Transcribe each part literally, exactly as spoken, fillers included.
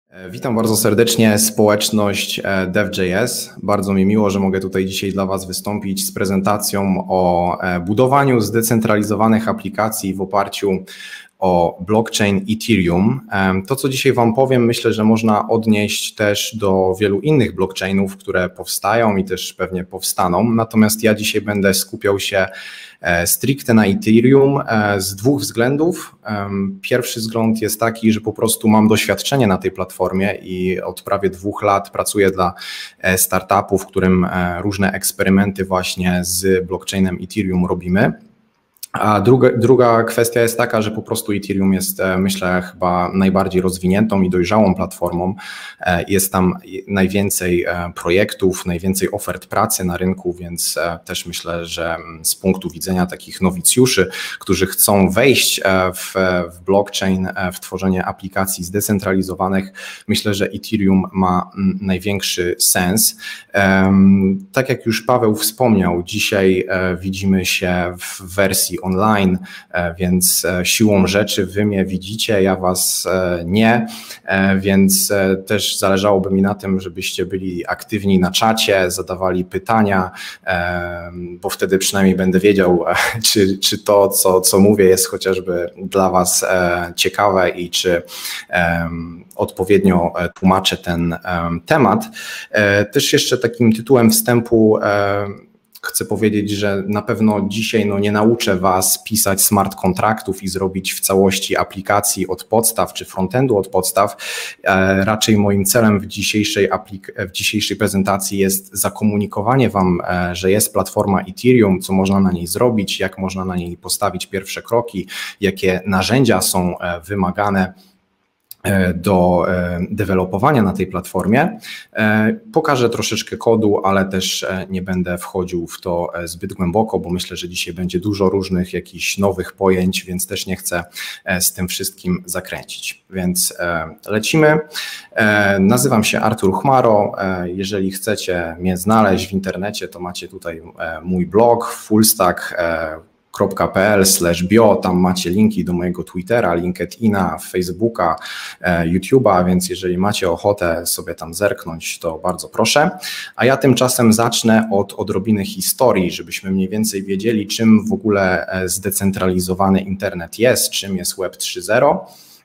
Witam bardzo serdecznie społeczność Dev.js. Bardzo mi miło, że mogę tutaj dzisiaj dla Was wystąpić z prezentacją o budowaniu zdecentralizowanych aplikacji w oparciu o blockchain Ethereum. To, co dzisiaj Wam powiem, myślę, że można odnieść też do wielu innych blockchainów, które powstają i też pewnie powstaną. Natomiast ja dzisiaj będę skupiał się stricte na Ethereum z dwóch względów. Pierwszy wzgląd jest taki, że po prostu mam doświadczenie na tej platformie i od prawie dwóch lat pracuję dla startupu, w którym różne eksperymenty właśnie z blockchainem Ethereum robimy. A druga, druga kwestia jest taka, że po prostu Ethereum jest, myślę, chyba najbardziej rozwiniętą i dojrzałą platformą. Jest tam najwięcej projektów, najwięcej ofert pracy na rynku, więc też myślę, że z punktu widzenia takich nowicjuszy, którzy chcą wejść w, w blockchain, w tworzenie aplikacji zdecentralizowanych, myślę, że Ethereum ma największy sens. Tak jak już Paweł wspomniał, dzisiaj widzimy się w wersji online, więc siłą rzeczy wy mnie widzicie, ja was nie, więc też zależałoby mi na tym, żebyście byli aktywni na czacie, zadawali pytania, bo wtedy przynajmniej będę wiedział, czy, czy to, co, co mówię, jest chociażby dla was ciekawe i czy odpowiednio tłumaczę ten temat. Też jeszcze takim tytułem wstępu chcę powiedzieć, że na pewno dzisiaj no, nie nauczę Was pisać smart kontraktów i zrobić w całości aplikacji od podstaw czy frontendu od podstaw. E, raczej moim celem w dzisiejszej, w dzisiejszej prezentacji jest zakomunikowanie Wam, e, że jest platforma Ethereum, co można na niej zrobić, jak można na niej postawić pierwsze kroki, jakie narzędzia są e, wymagane do dewelopowania na tej platformie. Pokażę troszeczkę kodu, ale też nie będę wchodził w to zbyt głęboko, bo myślę, że dzisiaj będzie dużo różnych jakichś nowych pojęć, więc też nie chcę z tym wszystkim zakręcić. Więc lecimy. Nazywam się Artur Chmaro. Jeżeli chcecie mnie znaleźć w internecie, to macie tutaj mój blog fullstack kropka p l slash bio, tam macie linki do mojego Twittera, LinkedIna, Facebooka, YouTube'a, więc jeżeli macie ochotę sobie tam zerknąć, to bardzo proszę. A ja tymczasem zacznę od odrobiny historii, żebyśmy mniej więcej wiedzieli, czym w ogóle zdecentralizowany internet jest, czym jest Web trzy zero.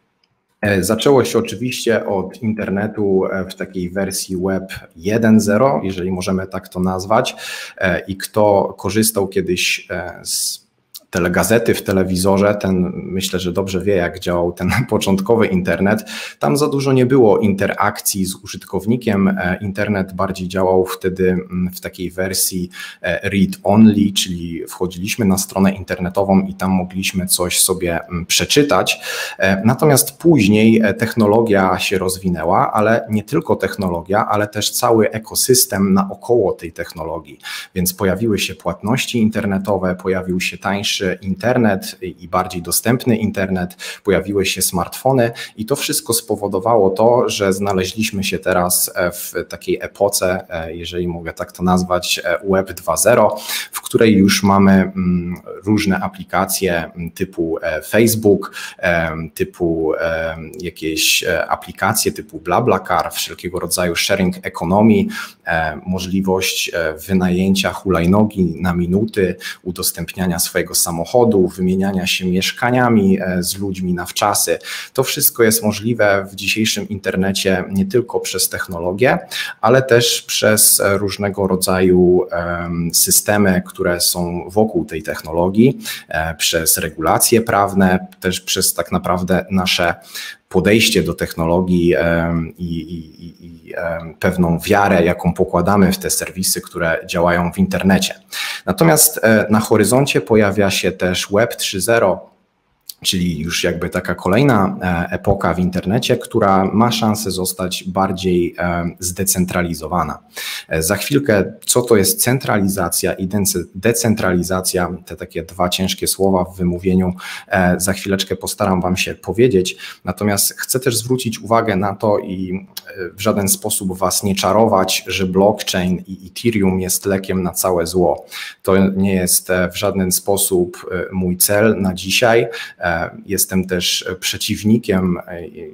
Zaczęło się oczywiście od internetu w takiej wersji Web jeden zero, jeżeli możemy tak to nazwać, i kto korzystał kiedyś z telegazety w telewizorze, ten myślę, że dobrze wie, jak działał ten początkowy internet. Tam za dużo nie było interakcji z użytkownikiem. Internet bardziej działał wtedy w takiej wersji read-only, czyli wchodziliśmy na stronę internetową i tam mogliśmy coś sobie przeczytać. Natomiast później technologia się rozwinęła, ale nie tylko technologia, ale też cały ekosystem naokoło tej technologii. Więc pojawiły się płatności internetowe, pojawił się tańszy internet i bardziej dostępny internet, pojawiły się smartfony i to wszystko spowodowało to, że znaleźliśmy się teraz w takiej epoce, jeżeli mogę tak to nazwać, Web dwa zero, w której już mamy różne aplikacje typu Facebook, typu jakieś aplikacje typu BlaBlaCar, wszelkiego rodzaju sharing economy, możliwość wynajęcia hulajnogi na minuty, udostępniania swojego samochodu, samochodu, wymieniania się mieszkaniami z ludźmi na wczasy. To wszystko jest możliwe w dzisiejszym internecie nie tylko przez technologię, ale też przez różnego rodzaju systemy, które są wokół tej technologii, przez regulacje prawne, też przez tak naprawdę nasze podejście do technologii i, i, i pewną wiarę, jaką pokładamy w te serwisy, które działają w internecie. Natomiast na horyzoncie pojawia się też Web trzy zero, czyli już jakby taka kolejna epoka w internecie, która ma szansę zostać bardziej zdecentralizowana. Za chwilkę, co to jest centralizacja i decentralizacja, te takie dwa ciężkie słowa w wymówieniu, za chwileczkę postaram Wam się powiedzieć. Natomiast chcę też zwrócić uwagę na to i w żaden sposób Was nie czarować, że blockchain i Ethereum jest lekiem na całe zło. To nie jest w żaden sposób mój cel na dzisiaj. Jestem też przeciwnikiem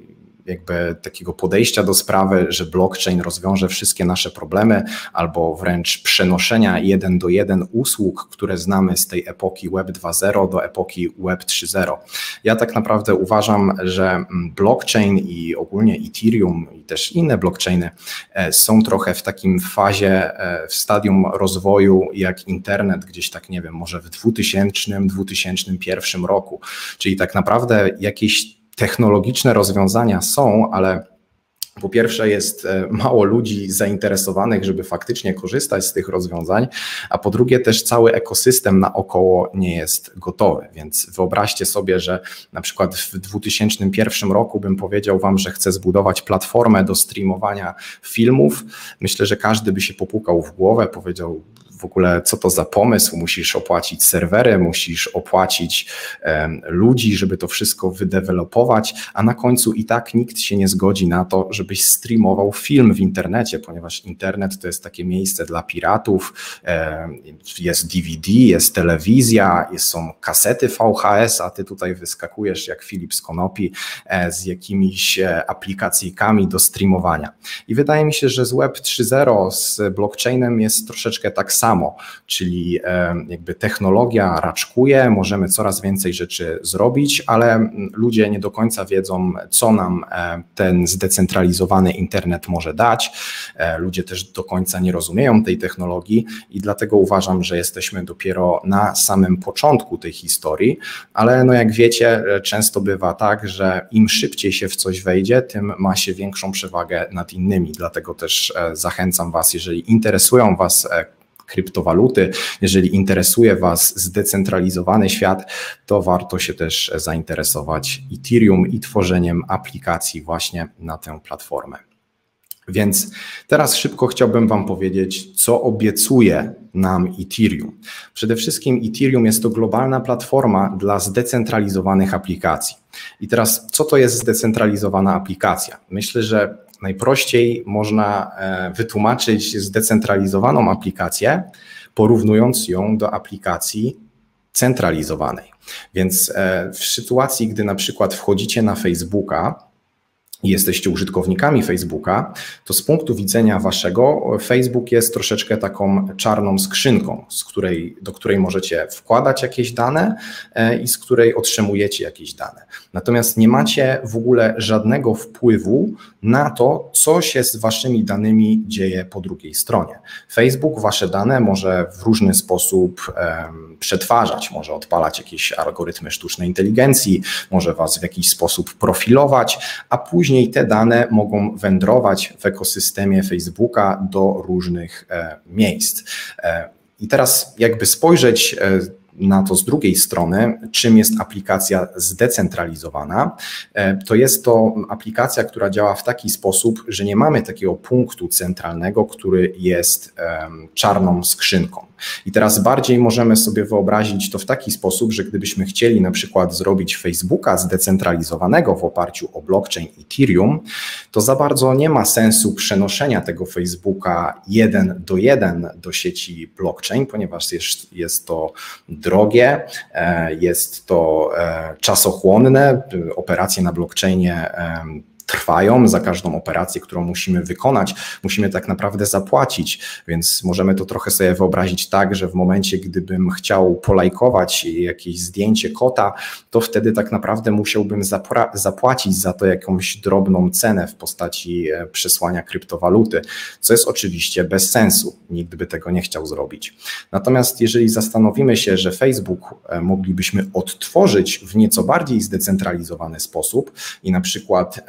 jakby takiego podejścia do sprawy, że blockchain rozwiąże wszystkie nasze problemy, albo wręcz przenoszenia jeden do jeden usług, które znamy z tej epoki Web dwa zero do epoki Web trzy zero. Ja tak naprawdę uważam, że blockchain i ogólnie Ethereum i też inne blockchainy są trochę w takim fazie, w stadium rozwoju jak internet gdzieś tak, nie wiem, może w dwutysięcznym, dwa tysiące pierwszym roku. Czyli tak naprawdę jakieś technologiczne rozwiązania są, ale po pierwsze jest mało ludzi zainteresowanych, żeby faktycznie korzystać z tych rozwiązań, a po drugie też cały ekosystem naokoło nie jest gotowy, więc wyobraźcie sobie, że na przykład w dwa tysiące pierwszym roku bym powiedział wam, że chcę zbudować platformę do streamowania filmów. Myślę, że każdy by się popukał w głowę, powiedział: w ogóle co to za pomysł, musisz opłacić serwery, musisz opłacić um, ludzi, żeby to wszystko wydevelopować, a na końcu i tak nikt się nie zgodzi na to, żebyś streamował film w internecie, ponieważ internet to jest takie miejsce dla piratów, um, jest D V D, jest telewizja, jest, są kasety V H S, a ty tutaj wyskakujesz jak Filip z Konopi e, z jakimiś e, aplikacyjkami do streamowania. I wydaje mi się, że z Web trzy zero, z blockchainem jest troszeczkę tak samo. Samo, czyli jakby technologia raczkuje, możemy coraz więcej rzeczy zrobić, ale ludzie nie do końca wiedzą, co nam ten zdecentralizowany internet może dać. Ludzie też do końca nie rozumieją tej technologii i dlatego uważam, że jesteśmy dopiero na samym początku tej historii, ale no jak wiecie, często bywa tak, że im szybciej się w coś wejdzie, tym ma się większą przewagę nad innymi. Dlatego też zachęcam was, jeżeli interesują was kryptowaluty, jeżeli interesuje was zdecentralizowany świat, to warto się też zainteresować Ethereum i tworzeniem aplikacji właśnie na tę platformę. Więc teraz szybko chciałbym wam powiedzieć, co obiecuje nam Ethereum. Przede wszystkim Ethereum jest to globalna platforma dla zdecentralizowanych aplikacji. I teraz co to jest zdecentralizowana aplikacja? Myślę, że najprościej można wytłumaczyć zdecentralizowaną aplikację, porównując ją do aplikacji centralizowanej. Więc w sytuacji, gdy na przykład wchodzicie na Facebooka i jesteście użytkownikami Facebooka, to z punktu widzenia waszego Facebook jest troszeczkę taką czarną skrzynką, z której, do której możecie wkładać jakieś dane i z której otrzymujecie jakieś dane. Natomiast nie macie w ogóle żadnego wpływu na to, co się z waszymi danymi dzieje po drugiej stronie. Facebook wasze dane może w różny sposób um, przetwarzać, może odpalać jakieś algorytmy sztucznej inteligencji, może was w jakiś sposób profilować, a później Później te dane mogą wędrować w ekosystemie Facebooka do różnych e, miejsc. E, I teraz jakby spojrzeć e, na to z drugiej strony, czym jest aplikacja zdecentralizowana, to jest to aplikacja, która działa w taki sposób, że nie mamy takiego punktu centralnego, który jest czarną skrzynką. I teraz bardziej możemy sobie wyobrazić to w taki sposób, że gdybyśmy chcieli na przykład zrobić Facebooka zdecentralizowanego w oparciu o blockchain Ethereum, to za bardzo nie ma sensu przenoszenia tego Facebooka jeden do jeden do sieci blockchain, ponieważ jest, jest to drogie, jest to czasochłonne, operacje na blockchainie trwają, za każdą operację, którą musimy wykonać, musimy tak naprawdę zapłacić, więc możemy to trochę sobie wyobrazić tak, że w momencie, gdybym chciał polajkować jakieś zdjęcie kota, to wtedy tak naprawdę musiałbym zapłacić za to jakąś drobną cenę w postaci przesłania kryptowaluty, co jest oczywiście bez sensu, nikt by tego nie chciał zrobić. Natomiast jeżeli zastanowimy się, że Facebook moglibyśmy odtworzyć w nieco bardziej zdecentralizowany sposób i na przykład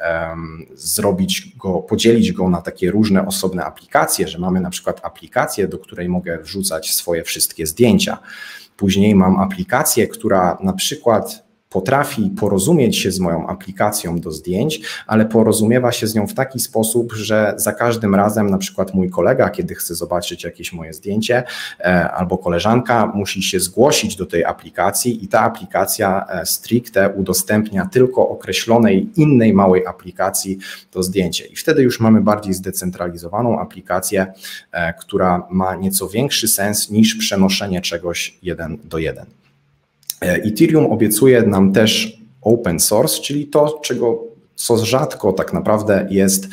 zrobić go, podzielić go na takie różne osobne aplikacje, że mamy na przykład aplikację, do której mogę wrzucać swoje wszystkie zdjęcia. Później mam aplikację, która na przykład potrafi porozumieć się z moją aplikacją do zdjęć, ale porozumiewa się z nią w taki sposób, że za każdym razem na przykład mój kolega, kiedy chce zobaczyć jakieś moje zdjęcie albo koleżanka, musi się zgłosić do tej aplikacji i ta aplikacja stricte udostępnia tylko określonej innej małej aplikacji to zdjęcie. I wtedy już mamy bardziej zdecentralizowaną aplikację, która ma nieco większy sens niż przenoszenie czegoś jeden do jeden. Ethereum obiecuje nam też open source, czyli to, czego co rzadko tak naprawdę jest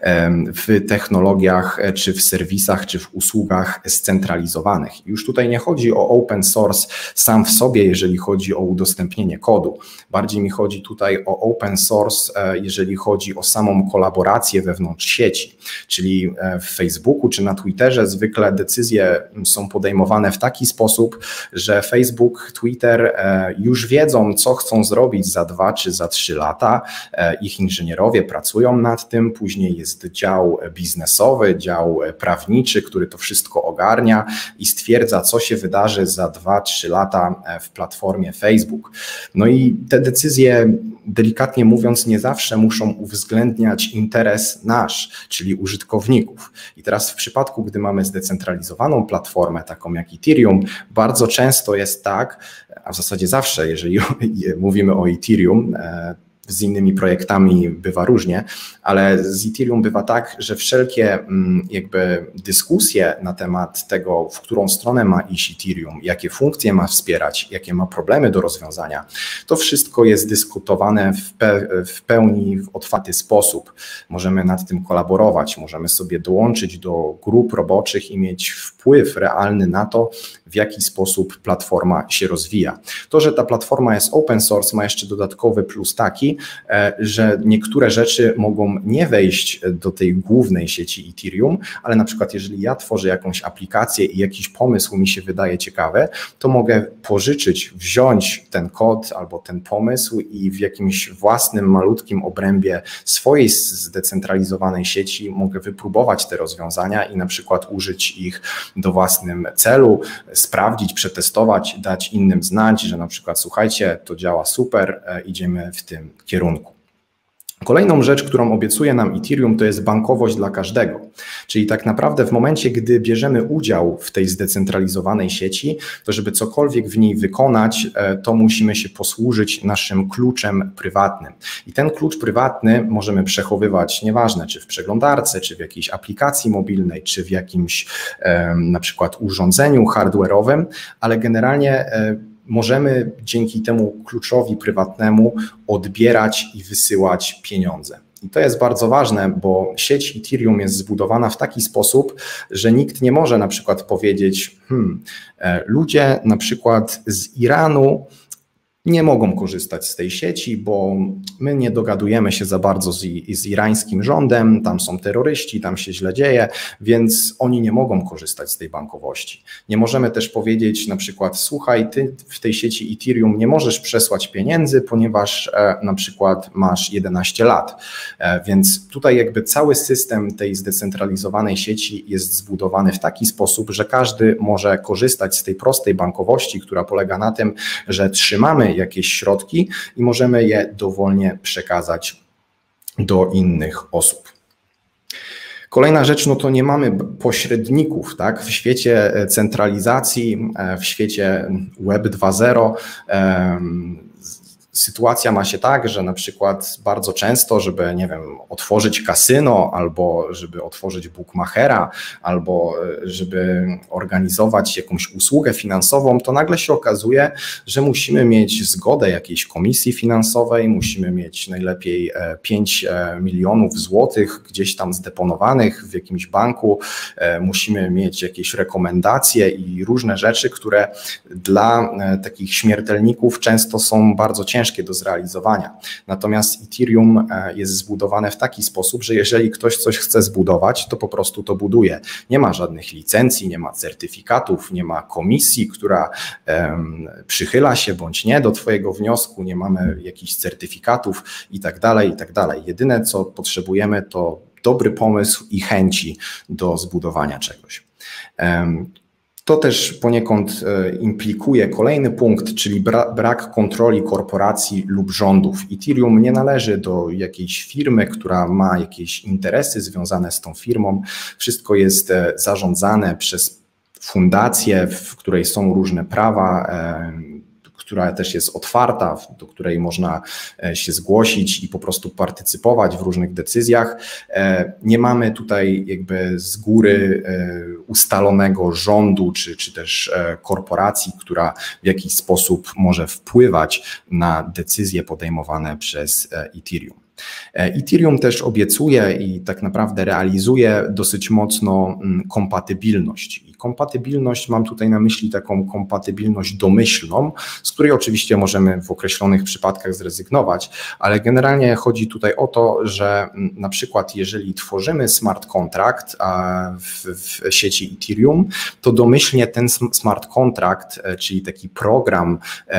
w technologiach, czy w serwisach, czy w usługach scentralizowanych. Już tutaj nie chodzi o open source sam w sobie, jeżeli chodzi o udostępnienie kodu. Bardziej mi chodzi tutaj o open source, jeżeli chodzi o samą kolaborację wewnątrz sieci. Czyli w Facebooku czy na Twitterze zwykle decyzje są podejmowane w taki sposób, że Facebook, Twitter już wiedzą, co chcą zrobić za dwa czy za trzy lata. Ich inżynierowie pracują nad tym, później jest dział biznesowy, dział prawniczy, który to wszystko ogarnia i stwierdza, co się wydarzy za dwa trzy lata w platformie Facebook. No i te decyzje, delikatnie mówiąc, nie zawsze muszą uwzględniać interes nasz, czyli użytkowników. I teraz w przypadku, gdy mamy zdecentralizowaną platformę, taką jak Ethereum, bardzo często jest tak, a w zasadzie zawsze, jeżeli mówimy o Ethereum, z innymi projektami bywa różnie, ale z Ethereum bywa tak, że wszelkie jakby dyskusje na temat tego, w którą stronę ma iść Ethereum, jakie funkcje ma wspierać, jakie ma problemy do rozwiązania, to wszystko jest dyskutowane w, pe w pełni w otwarty sposób. Możemy nad tym kolaborować, możemy sobie dołączyć do grup roboczych i mieć wpływ realny na to, w jaki sposób platforma się rozwija. To, że ta platforma jest open source, ma jeszcze dodatkowy plus taki, że niektóre rzeczy mogą nie wejść do tej głównej sieci Ethereum, ale na przykład jeżeli ja tworzę jakąś aplikację i jakiś pomysł mi się wydaje ciekawy, to mogę pożyczyć, wziąć ten kod albo ten pomysł i w jakimś własnym, malutkim obrębie swojej zdecentralizowanej sieci mogę wypróbować te rozwiązania i na przykład użyć ich do własnym celu, sprawdzić, przetestować, dać innym znać, że na przykład słuchajcie, to działa super, idziemy w tym kierunku. Kolejną rzecz, którą obiecuje nam Ethereum, to jest bankowość dla każdego. Czyli tak naprawdę w momencie, gdy bierzemy udział w tej zdecentralizowanej sieci, to żeby cokolwiek w niej wykonać, to musimy się posłużyć naszym kluczem prywatnym. I ten klucz prywatny możemy przechowywać, nieważne czy w przeglądarce, czy w jakiejś aplikacji mobilnej, czy w jakimś na przykład urządzeniu hardware'owym, ale generalnie możemy dzięki temu kluczowi prywatnemu odbierać i wysyłać pieniądze. I to jest bardzo ważne, bo sieć Ethereum jest zbudowana w taki sposób, że nikt nie może na przykład powiedzieć, hmm, ludzie na przykład z Iranu nie mogą korzystać z tej sieci, bo my nie dogadujemy się za bardzo z, z irańskim rządem, tam są terroryści, tam się źle dzieje, więc oni nie mogą korzystać z tej bankowości. Nie możemy też powiedzieć na przykład, słuchaj, ty w tej sieci Ethereum nie możesz przesłać pieniędzy, ponieważ e, na przykład masz jedenaście lat. E, więc tutaj jakby cały system tej zdecentralizowanej sieci jest zbudowany w taki sposób, że każdy może korzystać z tej prostej bankowości, która polega na tym, że trzymamy jakieś środki i możemy je dowolnie przekazać do innych osób. Kolejna rzecz, no to nie mamy pośredników, tak? W świecie centralizacji, w świecie Web dwa zero um, sytuacja ma się tak, że na przykład bardzo często, żeby, nie wiem, otworzyć kasyno, albo żeby otworzyć bookmachera, albo żeby organizować jakąś usługę finansową, to nagle się okazuje, że musimy mieć zgodę jakiejś komisji finansowej, musimy mieć najlepiej pięć milionów złotych gdzieś tam zdeponowanych w jakimś banku, musimy mieć jakieś rekomendacje i różne rzeczy, które dla takich śmiertelników często są bardzo ciężkie do zrealizowania. Natomiast Ethereum jest zbudowane w taki sposób, że jeżeli ktoś coś chce zbudować, to po prostu to buduje. Nie ma żadnych licencji, nie ma certyfikatów, nie ma komisji, która um, przychyla się bądź nie do twojego wniosku, nie mamy jakichś certyfikatów i tak dalej, i tak dalej. Jedyne, co potrzebujemy, to dobry pomysł i chęci do zbudowania czegoś. Um, To też poniekąd implikuje kolejny punkt, czyli brak kontroli korporacji lub rządów. Ethereum nie należy do jakiejś firmy, która ma jakieś interesy związane z tą firmą. Wszystko jest zarządzane przez fundację, w której są różne prawa, która też jest otwarta, do której można się zgłosić i po prostu partycypować w różnych decyzjach. Nie mamy tutaj jakby z góry ustalonego rządu czy, czy też korporacji, która w jakiś sposób może wpływać na decyzje podejmowane przez Ethereum. Ethereum też obiecuje i tak naprawdę realizuje dosyć mocno kompatybilność. I kompatybilność, mam tutaj na myśli taką kompatybilność domyślną, z której oczywiście możemy w określonych przypadkach zrezygnować, ale generalnie chodzi tutaj o to, że na przykład jeżeli tworzymy smart contract w, w sieci Ethereum, to domyślnie ten smart contract, czyli taki program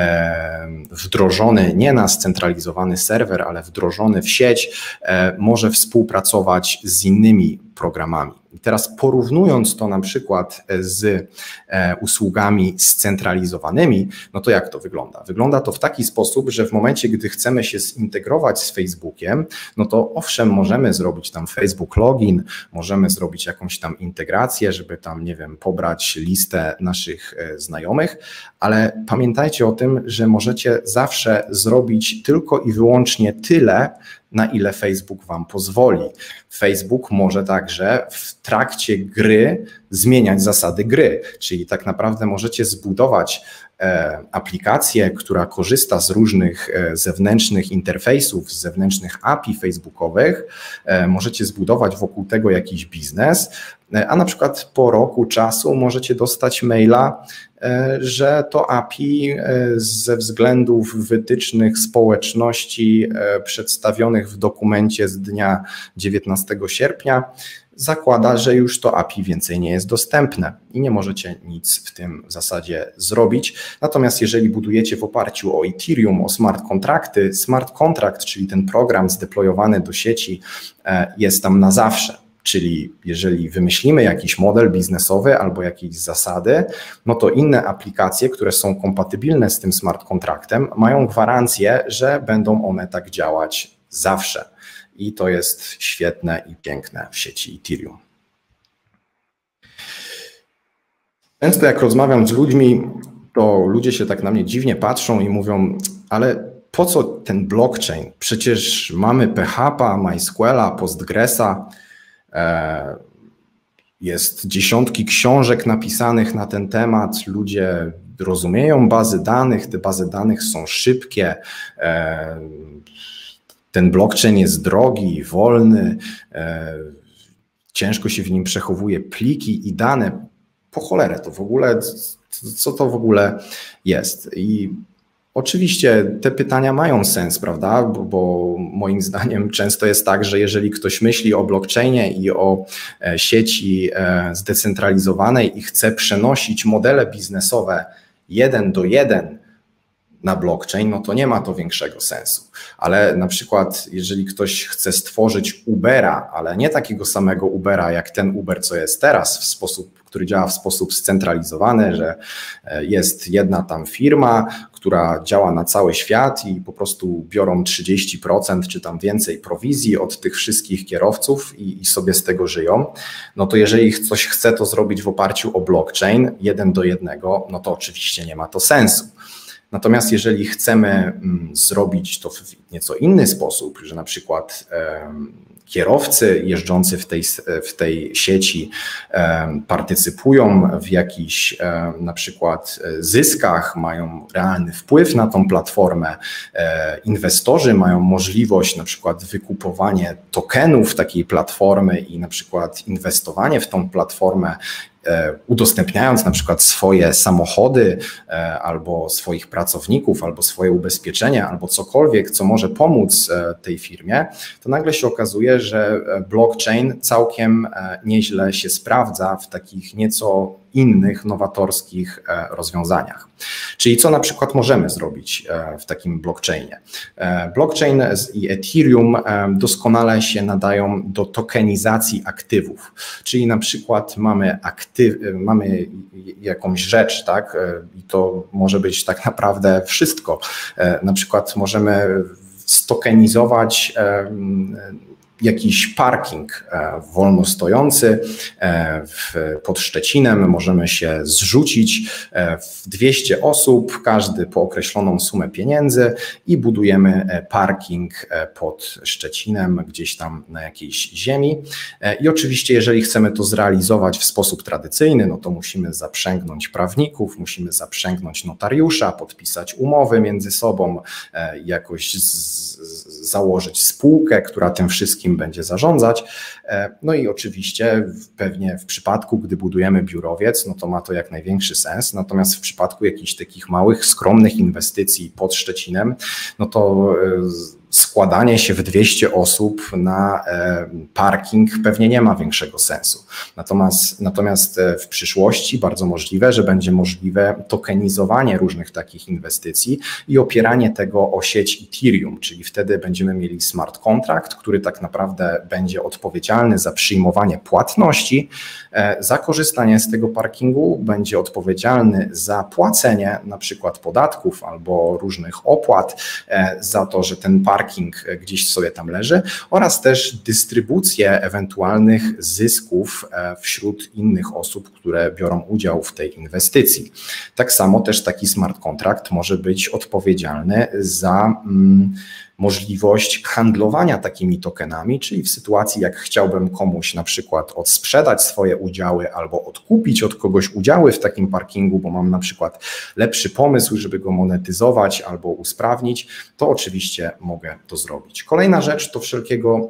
wdrożony nie na scentralizowany serwer, ale wdrożony w sieć, może współpracować z innymi programami. I teraz porównując to na przykład z usługami scentralizowanymi, no to jak to wygląda? Wygląda to w taki sposób, że w momencie, gdy chcemy się zintegrować z Facebookiem, no to owszem, możemy zrobić tam Facebook login, możemy zrobić jakąś tam integrację, żeby tam, nie wiem, pobrać listę naszych znajomych, ale pamiętajcie o tym, że możecie zawsze zrobić tylko i wyłącznie tyle, na ile Facebook wam pozwoli. Facebook może także w trakcie gry zmieniać zasady gry, czyli tak naprawdę możecie zbudować e, aplikację, która korzysta z różnych e, zewnętrznych interfejsów, z zewnętrznych A P I facebookowych, e, możecie zbudować wokół tego jakiś biznes, e, a na przykład po roku czasu możecie dostać maila, że to A P I ze względów wytycznych społeczności przedstawionych w dokumencie z dnia dziewiętnastego sierpnia zakłada, że już to A P I więcej nie jest dostępne i nie możecie nic w tym w zasadzie zrobić. Natomiast jeżeli budujecie w oparciu o Ethereum, o smart kontrakty, smart contract, czyli ten program zdeployowany do sieci, jest tam na zawsze. Czyli jeżeli wymyślimy jakiś model biznesowy albo jakieś zasady, no to inne aplikacje, które są kompatybilne z tym smart kontraktem, mają gwarancję, że będą one tak działać zawsze. I to jest świetne i piękne w sieci Ethereum. Często jak rozmawiam z ludźmi, to ludzie się tak na mnie dziwnie patrzą i mówią, ale po co ten blockchain? Przecież mamy P H P a, MySQL-a, Postgresa, jest dziesiątki książek napisanych na ten temat, ludzie rozumieją bazy danych, te bazy danych są szybkie, ten blockchain jest drogi, wolny, ciężko się w nim przechowuje pliki i dane. Po cholerę to w ogóle, co to w ogóle jest? I oczywiście te pytania mają sens, prawda? Bo, bo moim zdaniem często jest tak, że jeżeli ktoś myśli o blockchainie i o sieci zdecentralizowanej i chce przenosić modele biznesowe jeden do jeden na blockchain, no to nie ma to większego sensu. Ale na przykład jeżeli ktoś chce stworzyć Ubera, ale nie takiego samego Ubera jak ten Uber, co jest teraz, w sposób, który działa w sposób scentralizowany, że jest jedna tam firma, która działa na cały świat i po prostu biorą trzydzieści procent czy tam więcej prowizji od tych wszystkich kierowców i, i sobie z tego żyją, no to jeżeli ktoś chce to zrobić w oparciu o blockchain jeden do jednego, no to oczywiście nie ma to sensu. Natomiast jeżeli chcemy zrobić to w nieco inny sposób, że na przykład kierowcy jeżdżący w tej, w tej sieci partycypują w jakichś na przykład zyskach, mają realny wpływ na tą platformę, inwestorzy mają możliwość na przykład wykupowania tokenów takiej platformy i na przykład inwestowanie w tą platformę, udostępniając na przykład swoje samochody albo swoich pracowników, albo swoje ubezpieczenia, albo cokolwiek, co może pomóc tej firmie, to nagle się okazuje, że blockchain całkiem nieźle się sprawdza w takich nieco innych, nowatorskich rozwiązaniach. Czyli co na przykład możemy zrobić w takim blockchainie? Blockchain i Ethereum doskonale się nadają do tokenizacji aktywów, czyli na przykład mamy, aktyw, mamy jakąś rzecz, tak? I to może być tak naprawdę wszystko. Na przykład możemy stokenizować jakiś parking wolno stojący pod Szczecinem, możemy się zrzucić w dwieście osób, każdy po określoną sumę pieniędzy i budujemy parking pod Szczecinem, gdzieś tam na jakiejś ziemi. I oczywiście, jeżeli chcemy to zrealizować w sposób tradycyjny, no to musimy zaprzęgnąć prawników, musimy zaprzęgnąć notariusza, podpisać umowy między sobą, jakoś z, z, założyć spółkę, która tym wszystkim będzie zarządzać. No i oczywiście pewnie w przypadku, gdy budujemy biurowiec, no to ma to jak największy sens, natomiast w przypadku jakichś takich małych, skromnych inwestycji pod Szczecinem, no to składanie się w dwieście osób na parking pewnie nie ma większego sensu. Natomiast, natomiast w przyszłości bardzo możliwe, że będzie możliwe tokenizowanie różnych takich inwestycji i opieranie tego o sieć Ethereum, czyli wtedy będziemy mieli smart contract, który tak naprawdę będzie odpowiedzialny za przyjmowanie płatności, za korzystanie z tego parkingu, będzie odpowiedzialny za płacenie na przykład podatków albo różnych opłat za to, że ten parking parking gdzieś sobie tam leży oraz też dystrybucję ewentualnych zysków wśród innych osób, które biorą udział w tej inwestycji. Tak samo też taki smart contract może być odpowiedzialny za mm, możliwość handlowania takimi tokenami, czyli w sytuacji, jak chciałbym komuś na przykład odsprzedać swoje udziały albo odkupić od kogoś udziały w takim parkingu, bo mam na przykład lepszy pomysł, żeby go monetyzować albo usprawnić, to oczywiście mogę to zrobić. Kolejna rzecz to wszelkiego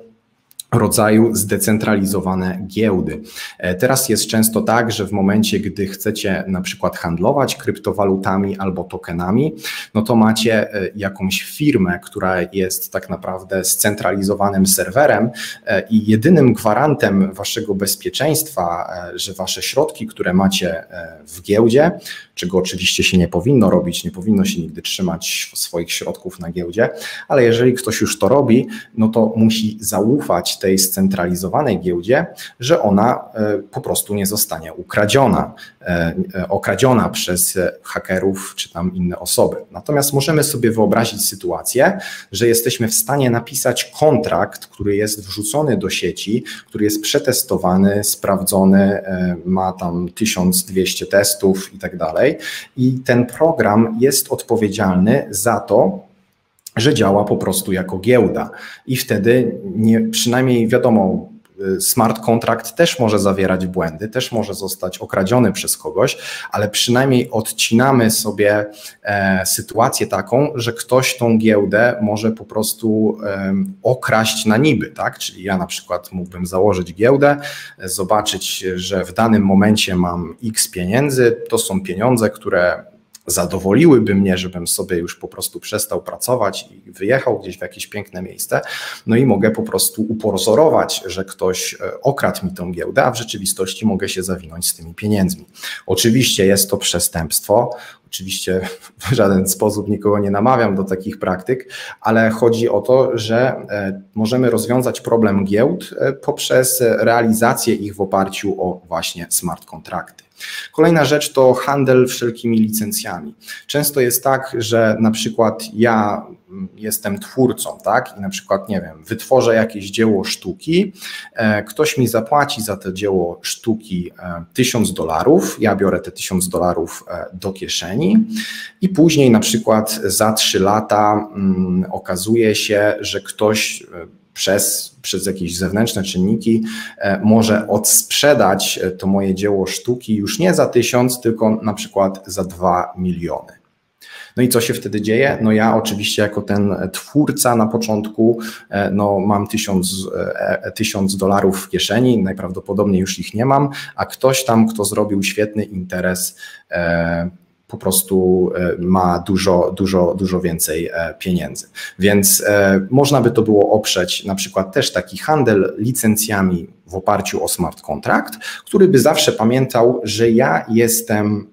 rodzaju zdecentralizowane giełdy. Teraz jest często tak, że w momencie, gdy chcecie na przykład handlować kryptowalutami albo tokenami, no to macie jakąś firmę, która jest tak naprawdę scentralizowanym serwerem i jedynym gwarantem waszego bezpieczeństwa, że wasze środki, które macie w giełdzie, czego oczywiście się nie powinno robić, nie powinno się nigdy trzymać swoich środków na giełdzie, ale jeżeli ktoś już to robi, no to musi zaufać tej scentralizowanej giełdzie, że ona po prostu nie zostanie ukradziona, okradziona przez hakerów czy tam inne osoby. Natomiast możemy sobie wyobrazić sytuację, że jesteśmy w stanie napisać kontrakt, który jest wrzucony do sieci, który jest przetestowany, sprawdzony, ma tam tysiąc dwieście testów i tak dalej. I ten program jest odpowiedzialny za to, że działa po prostu jako giełda i wtedy nie, przynajmniej wiadomo, smart contract też może zawierać błędy, też może zostać okradziony przez kogoś, ale przynajmniej odcinamy sobie e, sytuację taką, że ktoś tą giełdę może po prostu e, okraść na niby, tak? Czyli ja na przykład mógłbym założyć giełdę, zobaczyć, że w danym momencie mam X pieniędzy, to są pieniądze, które zadowoliłyby mnie, żebym sobie już po prostu przestał pracować i wyjechał gdzieś w jakieś piękne miejsce, no i mogę po prostu upozorować, że ktoś okradł mi tą giełdę, a w rzeczywistości mogę się zawinąć z tymi pieniędzmi. Oczywiście jest to przestępstwo, oczywiście w żaden sposób nikogo nie namawiam do takich praktyk, ale chodzi o to, że możemy rozwiązać problem giełd poprzez realizację ich w oparciu o właśnie smart kontrakty. Kolejna rzecz to handel wszelkimi licencjami. Często jest tak, że na przykład ja jestem twórcą, tak, i na przykład, nie wiem, wytworzę jakieś dzieło sztuki, ktoś mi zapłaci za to dzieło sztuki tysiąc dolarów, ja biorę te tysiąc dolarów do kieszeni i później na przykład za trzy lata um, okazuje się, że ktoś Przez, przez jakieś zewnętrzne czynniki e, może odsprzedać to moje dzieło sztuki już nie za tysiąc, tylko na przykład za dwa miliony. No i co się wtedy dzieje? No ja oczywiście jako ten twórca na początku e, no mam tysiąc, e, tysiąc dolarów w kieszeni, najprawdopodobniej już ich nie mam, a ktoś tam, kto zrobił świetny interes, e, po prostu ma dużo, dużo, dużo więcej pieniędzy. Więc można by to było oprzeć na przykład też taki handel licencjami w oparciu o smart contract, który by zawsze pamiętał, że ja jestem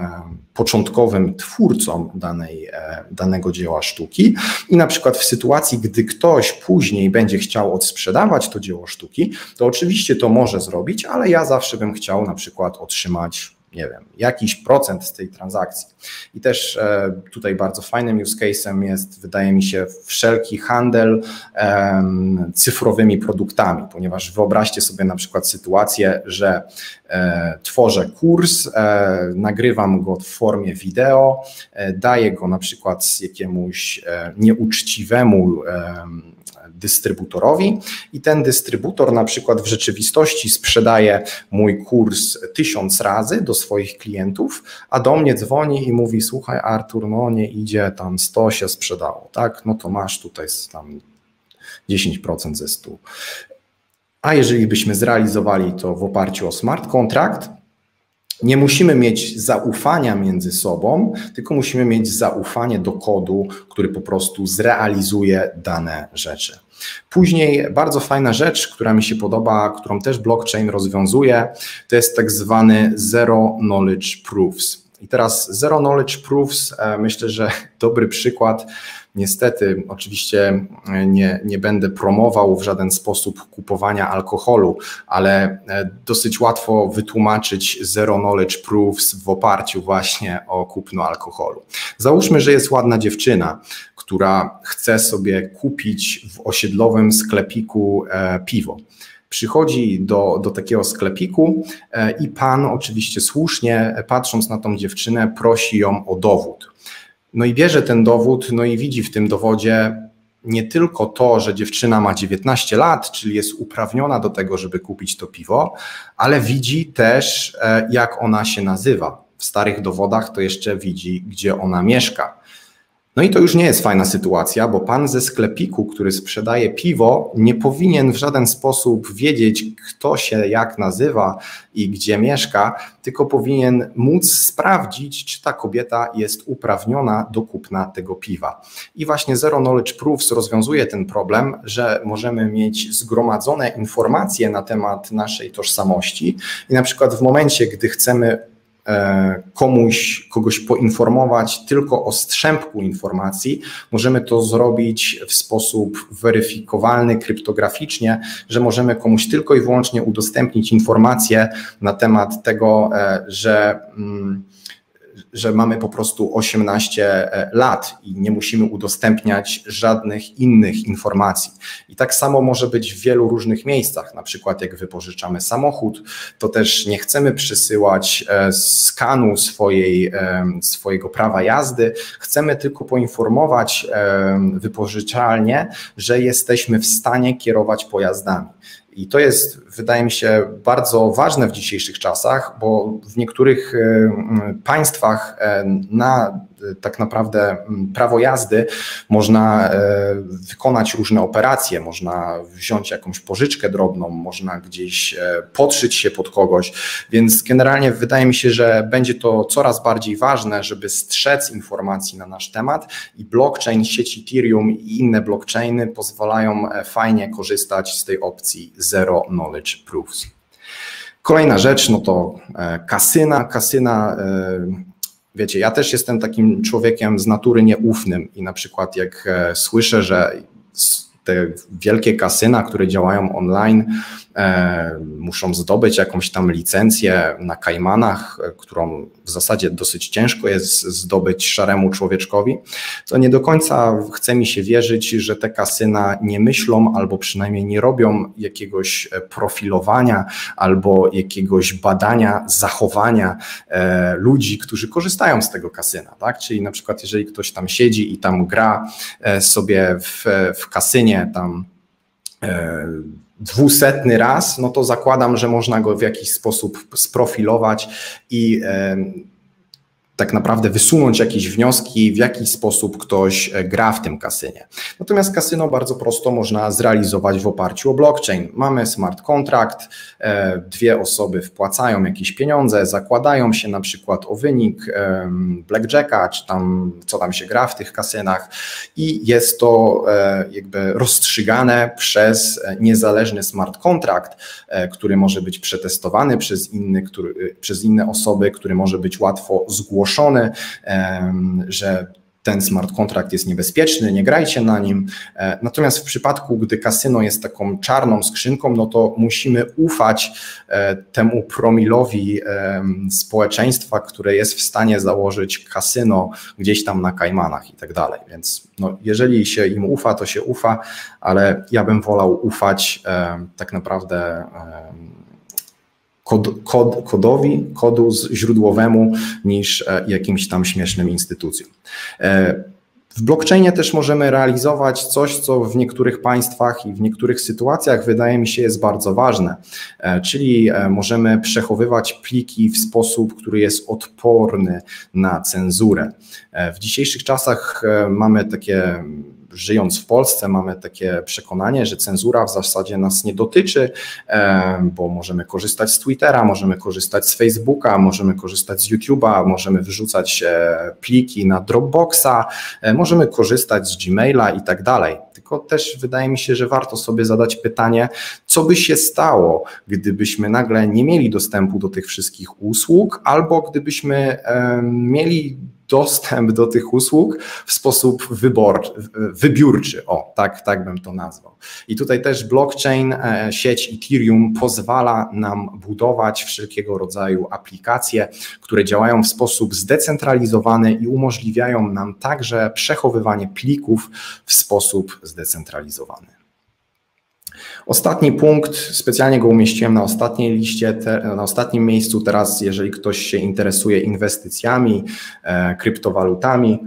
początkowym twórcą danej, danego dzieła sztuki i na przykład w sytuacji, gdy ktoś później będzie chciał odsprzedawać to dzieło sztuki, to oczywiście to może zrobić, ale ja zawsze bym chciał na przykład otrzymać nie wiem, jakiś procent z tej transakcji. I też e, tutaj bardzo fajnym use case'em jest, wydaje mi się, wszelki handel e, cyfrowymi produktami, ponieważ wyobraźcie sobie na przykład sytuację, że e, tworzę kurs, e, nagrywam go w formie wideo, e, daję go na przykład jakiemuś e, nieuczciwemu e, dystrybutorowi i ten dystrybutor na przykład w rzeczywistości sprzedaje mój kurs tysiąc razy do swoich klientów, a do mnie dzwoni i mówi: słuchaj Artur, no nie idzie, tam sto się sprzedało, tak, no to masz tutaj tam dziesięć procent ze stu. A jeżeli byśmy zrealizowali to w oparciu o smart contract, nie musimy mieć zaufania między sobą, tylko musimy mieć zaufanie do kodu, który po prostu zrealizuje dane rzeczy. Później bardzo fajna rzecz, która mi się podoba, którą też blockchain rozwiązuje, to jest tak zwany Zero Knowledge Proofs. I teraz Zero Knowledge Proofs, myślę, że dobry przykład. Niestety, oczywiście nie, nie będę promował w żaden sposób kupowania alkoholu, ale dosyć łatwo wytłumaczyć Zero Knowledge Proofs w oparciu właśnie o kupno alkoholu. Załóżmy, że jest ładna dziewczyna, która chce sobie kupić w osiedlowym sklepiku piwo. Przychodzi do, do takiego sklepiku i pan oczywiście słusznie, patrząc na tą dziewczynę, prosi ją o dowód. No i bierze ten dowód, no i widzi w tym dowodzie nie tylko to, że dziewczyna ma dziewiętnaście lat, czyli jest uprawniona do tego, żeby kupić to piwo, ale widzi też, jak ona się nazywa. W starych dowodach to jeszcze widzi, gdzie ona mieszka. No i to już nie jest fajna sytuacja, bo pan ze sklepiku, który sprzedaje piwo, nie powinien w żaden sposób wiedzieć, kto się jak nazywa i gdzie mieszka, tylko powinien móc sprawdzić, czy ta kobieta jest uprawniona do kupna tego piwa. I właśnie Zero Knowledge Proofs rozwiązuje ten problem, że możemy mieć zgromadzone informacje na temat naszej tożsamości i na przykład w momencie, gdy chcemy komuś, kogoś poinformować tylko o strzępku informacji, możemy to zrobić w sposób weryfikowalny kryptograficznie, że możemy komuś tylko i wyłącznie udostępnić informacje na temat tego, że że mamy po prostu osiemnaście lat i nie musimy udostępniać żadnych innych informacji. I tak samo może być w wielu różnych miejscach, na przykład jak wypożyczamy samochód, to też nie chcemy przysyłać skanu swojej, swojego prawa jazdy, chcemy tylko poinformować wypożyczalnię, że jesteśmy w stanie kierować pojazdami. I to jest, wydaje mi się, bardzo ważne w dzisiejszych czasach, bo w niektórych państwach na tak naprawdę prawo jazdy można wykonać różne operacje, można wziąć jakąś pożyczkę drobną, można gdzieś podszyć się pod kogoś, więc generalnie wydaje mi się, że będzie to coraz bardziej ważne, żeby strzec informacji na nasz temat i blockchain, sieć Ethereum i inne blockchainy pozwalają fajnie korzystać z tej opcji Zero Knowledge Proofs. Kolejna rzecz, no to kasyna, kasyna. Wiecie, ja też jestem takim człowiekiem z natury nieufnym i na przykład jak słyszę, że te wielkie kasyna, które działają online, e, muszą zdobyć jakąś tam licencję na Kajmanach, którą w zasadzie dosyć ciężko jest zdobyć szaremu człowieczkowi, to nie do końca chce mi się wierzyć, że te kasyna nie myślą albo przynajmniej nie robią jakiegoś profilowania albo jakiegoś badania zachowania e, ludzi, którzy korzystają z tego kasyna, tak? Czyli na przykład jeżeli ktoś tam siedzi i tam gra e, sobie w, w kasynie tam e, dwusetny raz, no to zakładam, że można go w jakiś sposób sprofilować i e, tak naprawdę wysunąć jakieś wnioski, w jaki sposób ktoś gra w tym kasynie. Natomiast kasyno bardzo prosto można zrealizować w oparciu o blockchain. Mamy smart contract, dwie osoby wpłacają jakieś pieniądze, zakładają się na przykład o wynik blackjacka, czy tam co tam się gra w tych kasynach i jest to jakby rozstrzygane przez niezależny smart contract, który może być przetestowany przez, inny, który, przez inne osoby, który może być łatwo zgłoszony, że ten smart contract jest niebezpieczny, nie grajcie na nim. Natomiast w przypadku, gdy kasyno jest taką czarną skrzynką, no to musimy ufać temu promilowi społeczeństwa, które jest w stanie założyć kasyno gdzieś tam na Kajmanach i tak dalej. Więc no, jeżeli się im ufa, to się ufa, ale ja bym wolał ufać tak naprawdę Kod, kod, kodowi, kodu źródłowemu niż jakimś tam śmiesznym instytucjom. W blockchainie też możemy realizować coś, co w niektórych państwach i w niektórych sytuacjach wydaje mi się jest bardzo ważne, czyli możemy przechowywać pliki w sposób, który jest odporny na cenzurę. W dzisiejszych czasach mamy takie, żyjąc w Polsce, mamy takie przekonanie, że cenzura w zasadzie nas nie dotyczy, bo możemy korzystać z Twittera, możemy korzystać z Facebooka, możemy korzystać z YouTube'a, możemy wyrzucać pliki na Dropboxa, możemy korzystać z Gmaila i tak dalej. Tylko też wydaje mi się, że warto sobie zadać pytanie, co by się stało, gdybyśmy nagle nie mieli dostępu do tych wszystkich usług, albo gdybyśmy mieli dostęp do tych usług w sposób wyborczy, wybiórczy, o tak, tak bym to nazwał. I tutaj też blockchain, sieć Ethereum pozwala nam budować wszelkiego rodzaju aplikacje, które działają w sposób zdecentralizowany i umożliwiają nam także przechowywanie plików w sposób zdecentralizowany. Ostatni punkt, specjalnie go umieściłem na ostatniej liście, te, na ostatnim miejscu. Teraz, jeżeli ktoś się interesuje inwestycjami, e, kryptowalutami,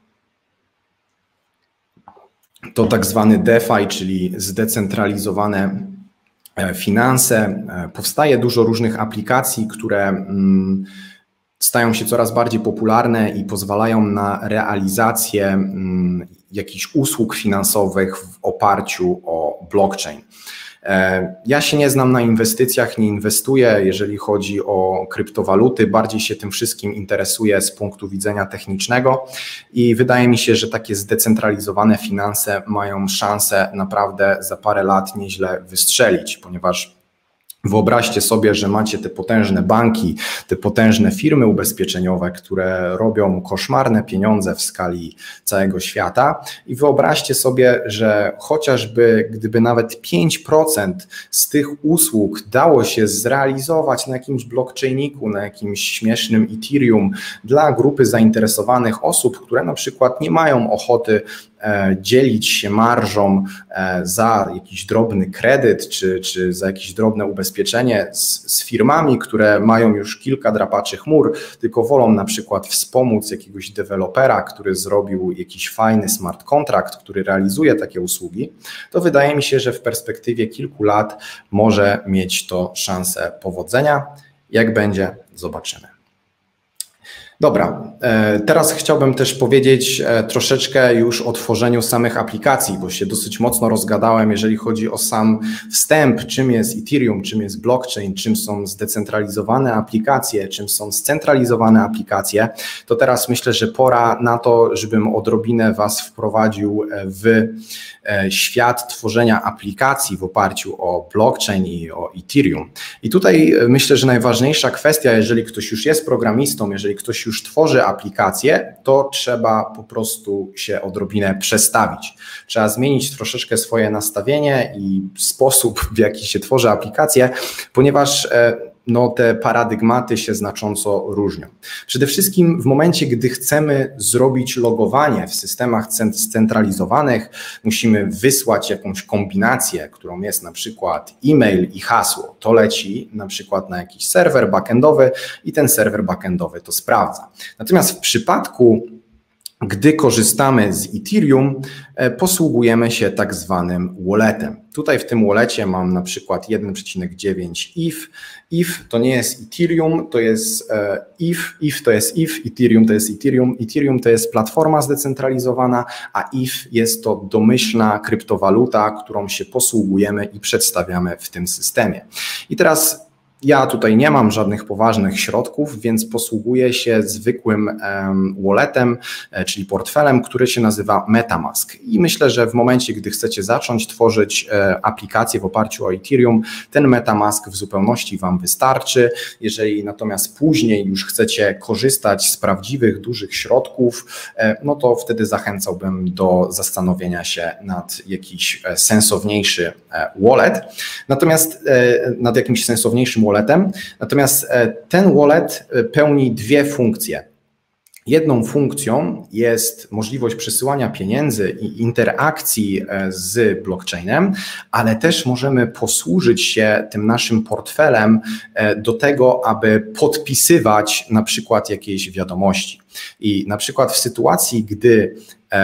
to tak zwany DeFi, czyli zdecentralizowane finanse. Powstaje dużo różnych aplikacji, które mm, stają się coraz bardziej popularne i pozwalają na realizację mm, jakichś usług finansowych w oparciu o blockchain. Ja się nie znam na inwestycjach, nie inwestuję, jeżeli chodzi o kryptowaluty, bardziej się tym wszystkim interesuję z punktu widzenia technicznego i wydaje mi się, że takie zdecentralizowane finanse mają szansę naprawdę za parę lat nieźle wystrzelić, ponieważ wyobraźcie sobie, że macie te potężne banki, te potężne firmy ubezpieczeniowe, które robią koszmarne pieniądze w skali całego świata i wyobraźcie sobie, że chociażby gdyby nawet pięć procent z tych usług dało się zrealizować na jakimś blockchainiku, na jakimś śmiesznym Ethereum dla grupy zainteresowanych osób, które na przykład nie mają ochoty dzielić się marżą za jakiś drobny kredyt czy, czy za jakieś drobne ubezpieczenie z, z firmami, które mają już kilka drapaczy chmur, tylko wolą na przykład wspomóc jakiegoś dewelopera, który zrobił jakiś fajny smart contract, który realizuje takie usługi, to wydaje mi się, że w perspektywie kilku lat może mieć to szansę powodzenia. Jak będzie, zobaczymy. Dobra, teraz chciałbym też powiedzieć troszeczkę już o tworzeniu samych aplikacji, bo się dosyć mocno rozgadałem, jeżeli chodzi o sam wstęp, czym jest Ethereum, czym jest blockchain, czym są zdecentralizowane aplikacje, czym są scentralizowane aplikacje, to teraz myślę, że pora na to, żebym odrobinę Was wprowadził w świat tworzenia aplikacji w oparciu o blockchain i o Ethereum. I tutaj myślę, że najważniejsza kwestia, jeżeli ktoś już jest programistą, jeżeli ktoś już tworzy aplikację, to trzeba po prostu się odrobinę przestawić. Trzeba zmienić troszeczkę swoje nastawienie i sposób, w jaki się tworzy aplikację, ponieważ no, te paradygmaty się znacząco różnią. Przede wszystkim w momencie, gdy chcemy zrobić logowanie w systemach scentralizowanych, musimy wysłać jakąś kombinację, którą jest na przykład e-mail i hasło. To leci na przykład na jakiś serwer backendowy i ten serwer backendowy to sprawdza. Natomiast w przypadku, gdy korzystamy z Ethereum, posługujemy się tak zwanym walletem. Tutaj w tym wallecie mam na przykład jeden przecinek dziewięć E T H. E T H to nie jest Ethereum, to jest E T H, E T H to jest E T H, Ethereum to jest Ethereum, Ethereum to jest platforma zdecentralizowana, a E T H jest to domyślna kryptowaluta, którą się posługujemy i przedstawiamy w tym systemie. I teraz Ja tutaj nie mam żadnych poważnych środków, więc posługuję się zwykłym walletem, czyli portfelem, który się nazywa MetaMask. I myślę, że w momencie, gdy chcecie zacząć tworzyć aplikację w oparciu o Ethereum, ten MetaMask w zupełności Wam wystarczy. Jeżeli natomiast później już chcecie korzystać z prawdziwych, dużych środków, no to wtedy zachęcałbym do zastanowienia się nad jakiś sensowniejszy wallet. Natomiast nad jakimś sensowniejszym walletem Natomiast ten wallet pełni dwie funkcje. Jedną funkcją jest możliwość przesyłania pieniędzy i interakcji z blockchainem, ale też możemy posłużyć się tym naszym portfelem do tego, aby podpisywać na przykład jakieś wiadomości. I na przykład w sytuacji, gdy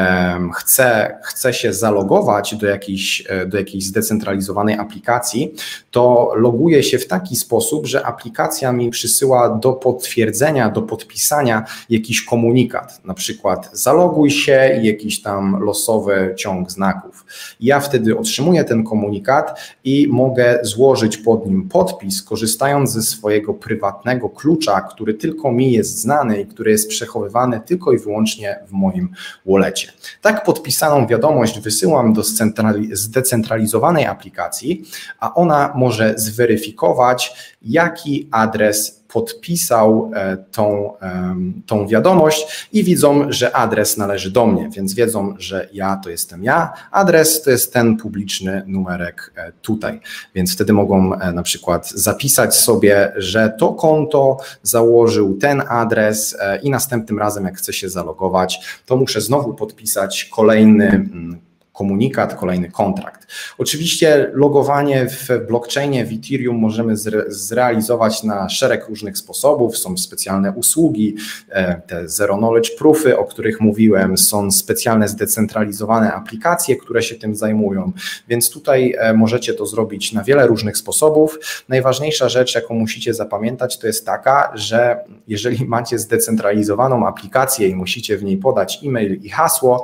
chce, chce się zalogować do jakiejś, do jakiejś zdecentralizowanej aplikacji, to loguje się w taki sposób, że aplikacja mi przysyła do potwierdzenia, do podpisania jakiś komunikat, na przykład zaloguj się i jakiś tam losowy ciąg znaków. Ja wtedy otrzymuję ten komunikat i mogę złożyć pod nim podpis, korzystając ze swojego prywatnego klucza, który tylko mi jest znany i który jest przechowywany tylko i wyłącznie w moim wallecie. Tak podpisaną wiadomość wysyłam do zdecentralizowanej aplikacji, a ona może zweryfikować, jaki adres podpisał tą, tą wiadomość i widzą, że adres należy do mnie, więc wiedzą, że ja to jestem ja, adres to jest ten publiczny numerek tutaj, więc wtedy mogą na przykład zapisać sobie, że to konto założył ten adres i następnym razem, jak chcę się zalogować, to muszę znowu podpisać kolejny komunikat, kolejny kontrakt. Oczywiście logowanie w blockchainie, w Ethereum możemy zrealizować na szereg różnych sposobów. Są specjalne usługi, te Zero Knowledge Proofy, o których mówiłem, są specjalne zdecentralizowane aplikacje, które się tym zajmują, więc tutaj możecie to zrobić na wiele różnych sposobów. Najważniejsza rzecz, jaką musicie zapamiętać, to jest taka, że jeżeli macie zdecentralizowaną aplikację i musicie w niej podać e-mail i hasło,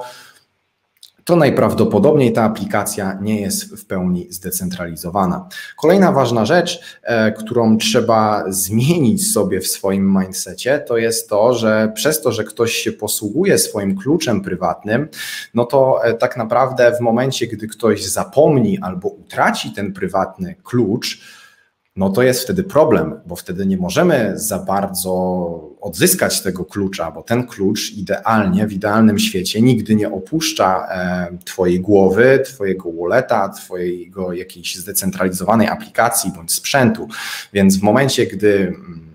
to najprawdopodobniej ta aplikacja nie jest w pełni zdecentralizowana. Kolejna ważna rzecz, którą trzeba zmienić sobie w swoim mindsetie, to jest to, że przez to, że ktoś się posługuje swoim kluczem prywatnym, no to tak naprawdę w momencie, gdy ktoś zapomni albo utraci ten prywatny klucz, no to jest wtedy problem, bo wtedy nie możemy za bardzo odzyskać tego klucza, bo ten klucz idealnie, w idealnym świecie nigdy nie opuszcza Twojej głowy, Twojego walleta, Twojego jakiejś zdecentralizowanej aplikacji bądź sprzętu, więc w momencie, gdy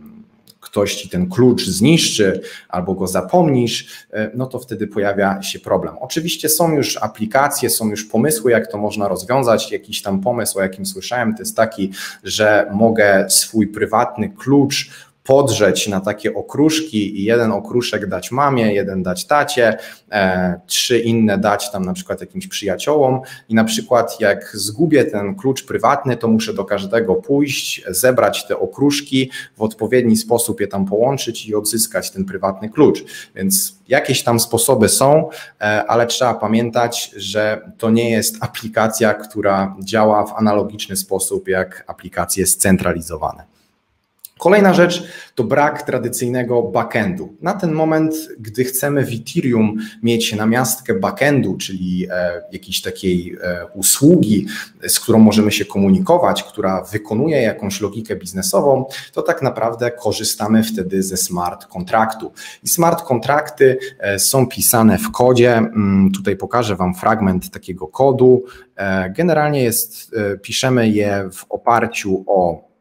ktoś Ci ten klucz zniszczy albo go zapomnisz, no to wtedy pojawia się problem. Oczywiście są już aplikacje, są już pomysły, jak to można rozwiązać. Jakiś tam pomysł, o jakim słyszałem, to jest taki, że mogę swój prywatny klucz podrzeć na takie okruszki i jeden okruszek dać mamie, jeden dać tacie, e, trzy inne dać tam na przykład jakimś przyjaciołom i na przykład jak zgubię ten klucz prywatny, to muszę do każdego pójść, zebrać te okruszki, w odpowiedni sposób je tam połączyć i odzyskać ten prywatny klucz. Więc jakieś tam sposoby są, e, ale trzeba pamiętać, że to nie jest aplikacja, która działa w analogiczny sposób jak aplikacje scentralizowane. Kolejna rzecz to brak tradycyjnego backendu. Na ten moment, gdy chcemy w Ethereum mieć namiastkę backendu, czyli e, jakiejś takiej e, usługi, z którą możemy się komunikować, która wykonuje jakąś logikę biznesową, to tak naprawdę korzystamy wtedy ze smart kontraktu. I smart kontrakty e, są pisane w kodzie. Mm, tutaj pokażę Wam fragment takiego kodu. E, generalnie jest, e, piszemy je w oparciu o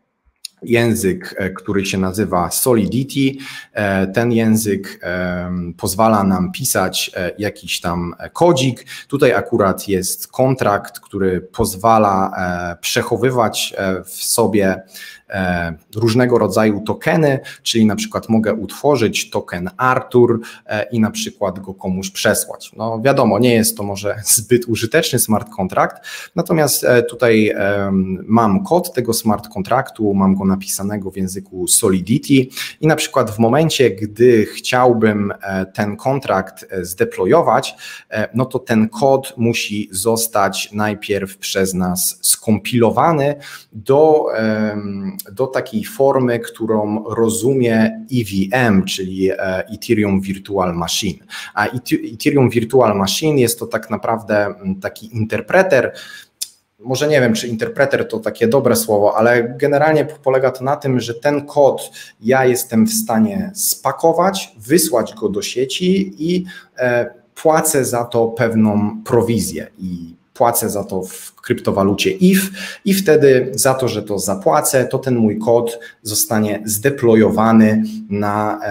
język, który się nazywa Solidity. Ten język pozwala nam pisać jakiś tam kodzik. Tutaj akurat jest kontrakt, który pozwala przechowywać w sobie różnego rodzaju tokeny, czyli na przykład mogę utworzyć token Artur i na przykład go komuś przesłać. No wiadomo, nie jest to może zbyt użyteczny smart kontrakt, natomiast tutaj mam kod tego smart kontraktu, mam go napisanego w języku Solidity i na przykład w momencie, gdy chciałbym ten kontrakt zdeployować, no to ten kod musi zostać najpierw przez nas skompilowany do, do takiej formy, którą rozumie E V M, czyli Ethereum Virtual Machine. A Ethereum Virtual Machine jest to tak naprawdę taki interpreter. Może nie wiem, czy interpreter to takie dobre słowo, ale generalnie polega to na tym, że ten kod ja jestem w stanie spakować, wysłać go do sieci i płacę za to pewną prowizję i płacę za to w kryptowalucie E T H i wtedy za to, że to zapłacę, to ten mój kod zostanie zdeployowany na,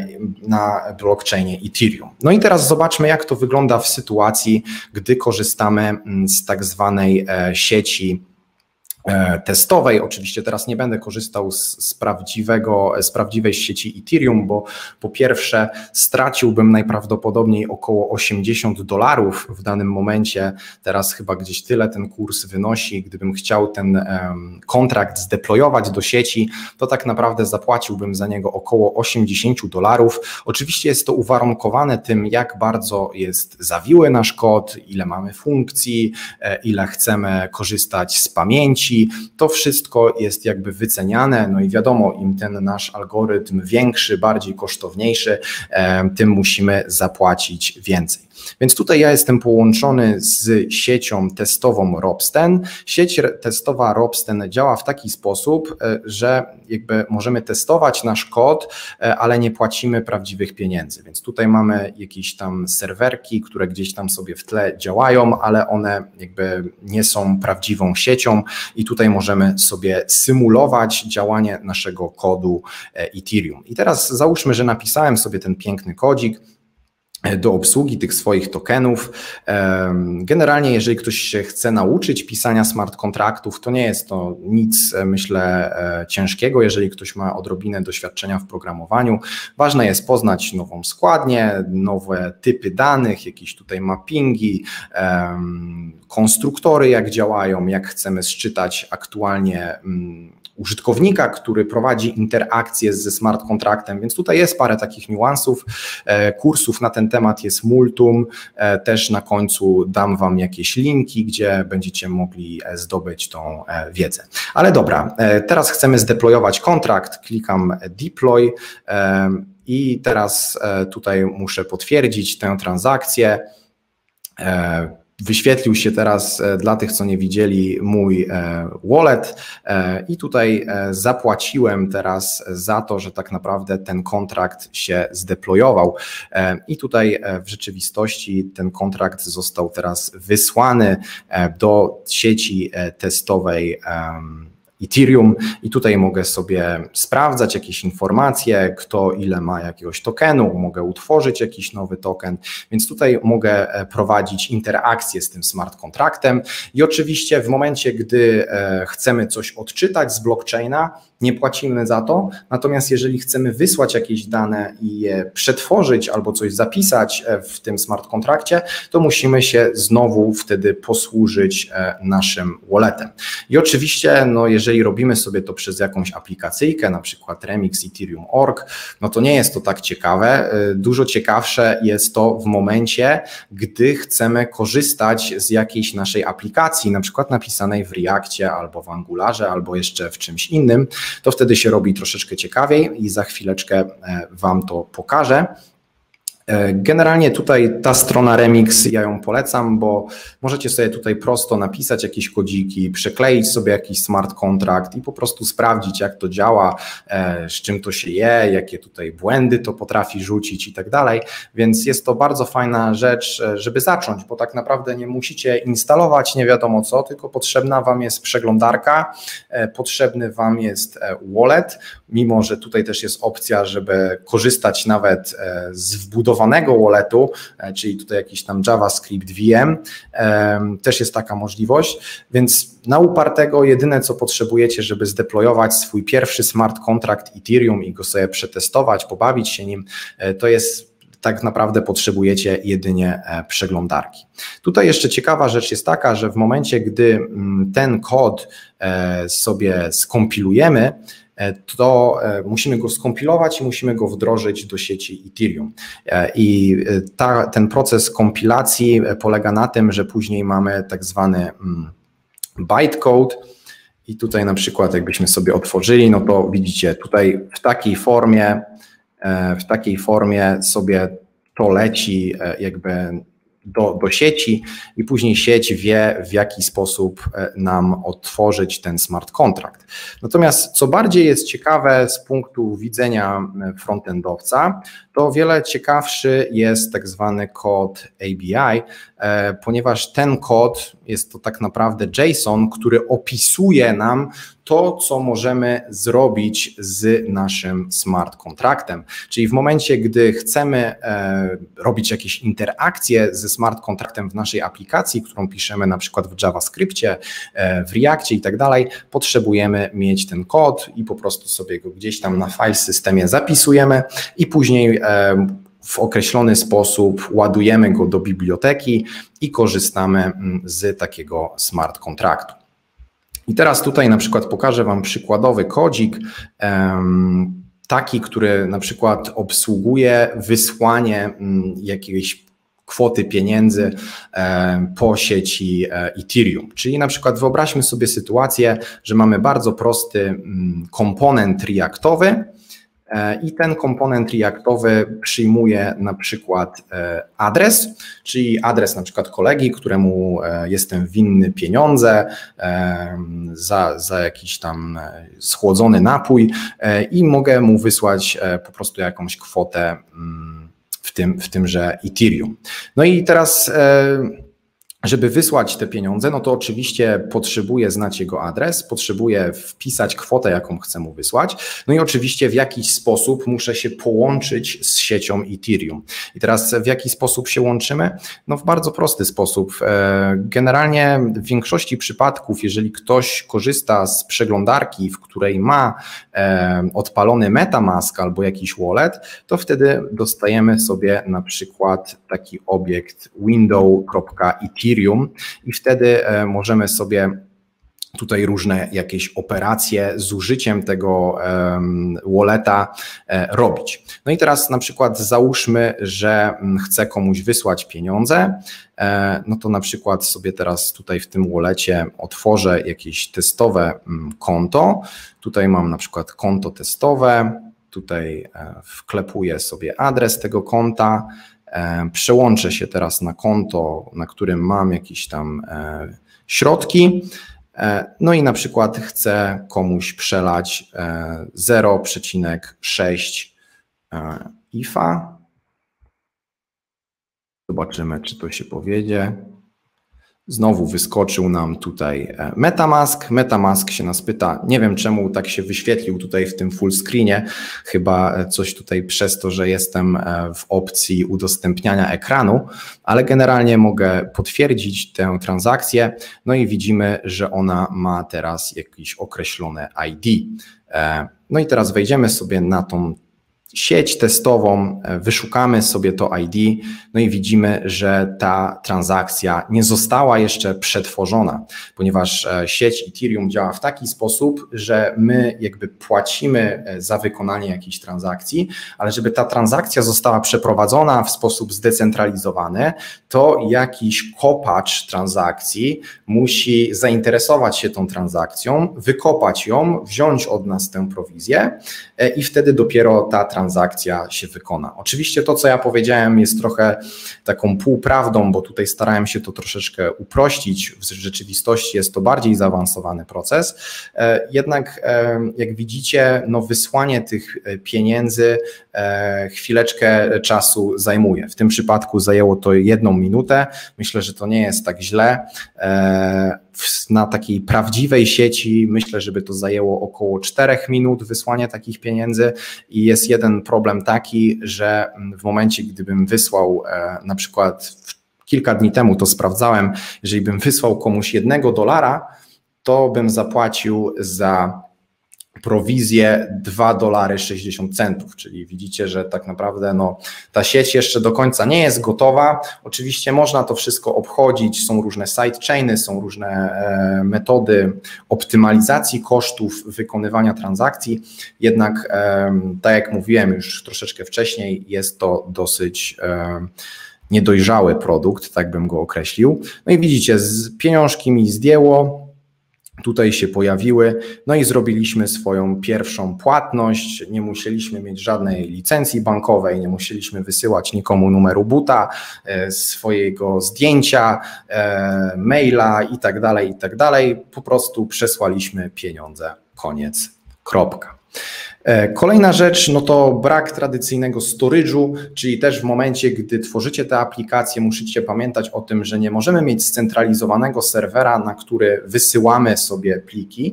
na blockchainie Ethereum. No i teraz zobaczmy, jak to wygląda w sytuacji, gdy korzystamy z tak zwanej sieci testowej. Oczywiście teraz nie będę korzystał z, z, prawdziwego, z prawdziwej sieci Ethereum, bo po pierwsze straciłbym najprawdopodobniej około osiemdziesiąt dolarów w danym momencie. Teraz chyba gdzieś tyle ten kurs wynosi. Gdybym chciał ten um, kontrakt zdeployować do sieci, to tak naprawdę zapłaciłbym za niego około osiemdziesiąt dolarów. Oczywiście jest to uwarunkowane tym, jak bardzo jest zawiły nasz kod, ile mamy funkcji, ile chcemy korzystać z pamięci. To wszystko jest jakby wyceniane, no i wiadomo, im ten nasz algorytm większy, bardziej kosztowniejszy, tym musimy zapłacić więcej. Więc tutaj ja jestem połączony z siecią testową Ropsten. Sieć testowa Ropsten działa w taki sposób, że jakby możemy testować nasz kod, ale nie płacimy prawdziwych pieniędzy. Więc tutaj mamy jakieś tam serwerki, które gdzieś tam sobie w tle działają, ale one jakby nie są prawdziwą siecią i tutaj możemy sobie symulować działanie naszego kodu Ethereum. I teraz załóżmy, że napisałem sobie ten piękny kodzik do obsługi tych swoich tokenów. Generalnie, jeżeli ktoś się chce nauczyć pisania smart kontraktów, to nie jest to nic, myślę, ciężkiego, jeżeli ktoś ma odrobinę doświadczenia w programowaniu. Ważne jest poznać nową składnię, nowe typy danych, jakieś tutaj mappingi, konstruktory jak działają, jak chcemy sczytać aktualnie użytkownika, który prowadzi interakcję ze smart kontraktem, więc tutaj jest parę takich niuansów. Kursów na ten temat jest multum, też na końcu dam Wam jakieś linki, gdzie będziecie mogli zdobyć tą wiedzę. Ale dobra, teraz chcemy zdeployować kontrakt, klikam deploy i teraz tutaj muszę potwierdzić tę transakcję. Wyświetlił się teraz dla tych, co nie widzieli, mój wallet i tutaj zapłaciłem teraz za to, że tak naprawdę ten kontrakt się zdeployował i tutaj w rzeczywistości ten kontrakt został teraz wysłany do sieci testowej Ethereum i tutaj mogę sobie sprawdzać jakieś informacje, kto ile ma jakiegoś tokenu, mogę utworzyć jakiś nowy token, więc tutaj mogę prowadzić interakcję z tym smart kontraktem i oczywiście w momencie, gdy chcemy coś odczytać z blockchaina, nie płacimy za to, natomiast jeżeli chcemy wysłać jakieś dane i je przetworzyć albo coś zapisać w tym smart kontrakcie, to musimy się znowu wtedy posłużyć naszym walletem. I oczywiście, no jeżeli robimy sobie to przez jakąś aplikacyjkę, na przykład Remix Ethereum kropka org, no to nie jest to tak ciekawe. Dużo ciekawsze jest to w momencie, gdy chcemy korzystać z jakiejś naszej aplikacji, na przykład napisanej w Reactie albo w Angularze, albo jeszcze w czymś innym, to wtedy się robi troszeczkę ciekawiej i za chwileczkę Wam to pokażę. Generalnie tutaj ta strona Remix, ja ją polecam, bo możecie sobie tutaj prosto napisać jakieś kodziki, przekleić sobie jakiś smart kontrakt i po prostu sprawdzić, jak to działa, z czym to się je, jakie tutaj błędy to potrafi rzucić i tak dalej, więc jest to bardzo fajna rzecz, żeby zacząć, bo tak naprawdę nie musicie instalować nie wiadomo co, tylko potrzebna Wam jest przeglądarka, potrzebny Wam jest wallet, mimo że tutaj też jest opcja, żeby korzystać nawet z wbudowanego walletu, czyli tutaj jakiś tam JavaScript V M, też jest taka możliwość, więc na upartego jedyne co potrzebujecie, żeby zdeployować swój pierwszy smart kontrakt Ethereum i go sobie przetestować, pobawić się nim, to jest tak naprawdę potrzebujecie jedynie przeglądarki. Tutaj jeszcze ciekawa rzecz jest taka, że w momencie, gdy ten kod sobie skompilujemy, to musimy go skompilować i musimy go wdrożyć do sieci Ethereum. I ta, ten proces kompilacji polega na tym, że później mamy tak zwany bytecode i tutaj na przykład jakbyśmy sobie otworzyli, no to widzicie tutaj w takiej formie, w takiej formie sobie to leci jakby Do, do sieci i później sieć wie, w jaki sposób nam otworzyć ten smart contract. Natomiast co bardziej jest ciekawe z punktu widzenia frontendowca, to o wiele ciekawszy jest tak zwany kod A B I, ponieważ ten kod jest to tak naprawdę JSON, który opisuje nam to, co możemy zrobić z naszym smart kontraktem. Czyli w momencie, gdy chcemy robić jakieś interakcje ze smart kontraktem w naszej aplikacji, którą piszemy na przykład w JavaScriptie, w Reactie i tak dalej, potrzebujemy mieć ten kod i po prostu sobie go gdzieś tam na file systemie zapisujemy i później w określony sposób ładujemy go do biblioteki i korzystamy z takiego smart kontraktu. I teraz tutaj na przykład pokażę Wam przykładowy kodzik, taki, który na przykład obsługuje wysłanie jakiejś kwoty pieniędzy po sieci Ethereum. Czyli na przykład wyobraźmy sobie sytuację, że mamy bardzo prosty komponent reactowy, i ten komponent reactowy przyjmuje na przykład adres, czyli adres na przykład kolegi, któremu jestem winny pieniądze za, za jakiś tam schłodzony napój i mogę mu wysłać po prostu jakąś kwotę w tym, w tymże Ethereum. No i teraz żeby wysłać te pieniądze, no to oczywiście potrzebuję znać jego adres, potrzebuję wpisać kwotę, jaką chcę mu wysłać, no i oczywiście w jakiś sposób muszę się połączyć z siecią Ethereum. I teraz w jaki sposób się łączymy? No w bardzo prosty sposób. Generalnie w większości przypadków, jeżeli ktoś korzysta z przeglądarki, w której ma odpalony MetaMask albo jakiś wallet, to wtedy dostajemy sobie na przykład taki obiekt window.ethereum i wtedy możemy sobie tutaj różne jakieś operacje z użyciem tego walleta robić. No i teraz na przykład załóżmy, że chcę komuś wysłać pieniądze, no to na przykład sobie teraz tutaj w tym wallecie otworzę jakieś testowe konto. Tutaj mam na przykład konto testowe, tutaj wklepuję sobie adres tego konta, przełączę się teraz na konto, na którym mam jakieś tam środki, no i na przykład chcę komuś przelać zero przecinek sześć I F A. Zobaczymy, czy to się powiedzie. Znowu wyskoczył nam tutaj MetaMask. MetaMask się nas pyta, nie wiem czemu tak się wyświetlił tutaj w tym full screenie, chyba coś tutaj przez to, że jestem w opcji udostępniania ekranu, ale generalnie mogę potwierdzić tę transakcję, no i widzimy, że ona ma teraz jakieś określone I D. No i teraz wejdziemy sobie na tą sieć testową, wyszukamy sobie to I D, no i widzimy, że ta transakcja nie została jeszcze przetworzona, ponieważ sieć Ethereum działa w taki sposób, że my jakby płacimy za wykonanie jakiejś transakcji, ale żeby ta transakcja została przeprowadzona w sposób zdecentralizowany, to jakiś kopacz transakcji musi zainteresować się tą transakcją, wykopać ją, wziąć od nas tę prowizję i wtedy dopiero ta transakcja transakcja się wykona. Oczywiście to, co ja powiedziałem, jest trochę taką półprawdą, bo tutaj starałem się to troszeczkę uprościć. W rzeczywistości jest to bardziej zaawansowany proces. Jednak jak widzicie, no wysłanie tych pieniędzy chwileczkę czasu zajmuje. W tym przypadku zajęło to jedną minutę. Myślę, że to nie jest tak źle. Na takiej prawdziwej sieci myślę, żeby to zajęło około czterech minut wysłanie takich pieniędzy i jest jeden problem taki, że w momencie, gdybym wysłał na przykład kilka dni temu to sprawdzałem, jeżeli bym wysłał komuś jednego dolara, to bym zapłacił za prowizję dwa dolary sześćdziesiąt centów, czyli widzicie, że tak naprawdę no, ta sieć jeszcze do końca nie jest gotowa. Oczywiście można to wszystko obchodzić, są różne sidechainy, są różne e, metody optymalizacji kosztów wykonywania transakcji, jednak e, tak jak mówiłem już troszeczkę wcześniej, jest to dosyć e, niedojrzały produkt, tak bym go określił. No i widzicie, z pieniążki mi zdjęło, tutaj się pojawiły, no i zrobiliśmy swoją pierwszą płatność, nie musieliśmy mieć żadnej licencji bankowej, nie musieliśmy wysyłać nikomu numeru buta, swojego zdjęcia, maila i tak dalej, i tak dalej, po prostu przesłaliśmy pieniądze, koniec, kropka. Kolejna rzecz, no to brak tradycyjnego storage'u, czyli też w momencie, gdy tworzycie te aplikacje, musicie pamiętać o tym, że nie możemy mieć scentralizowanego serwera, na który wysyłamy sobie pliki,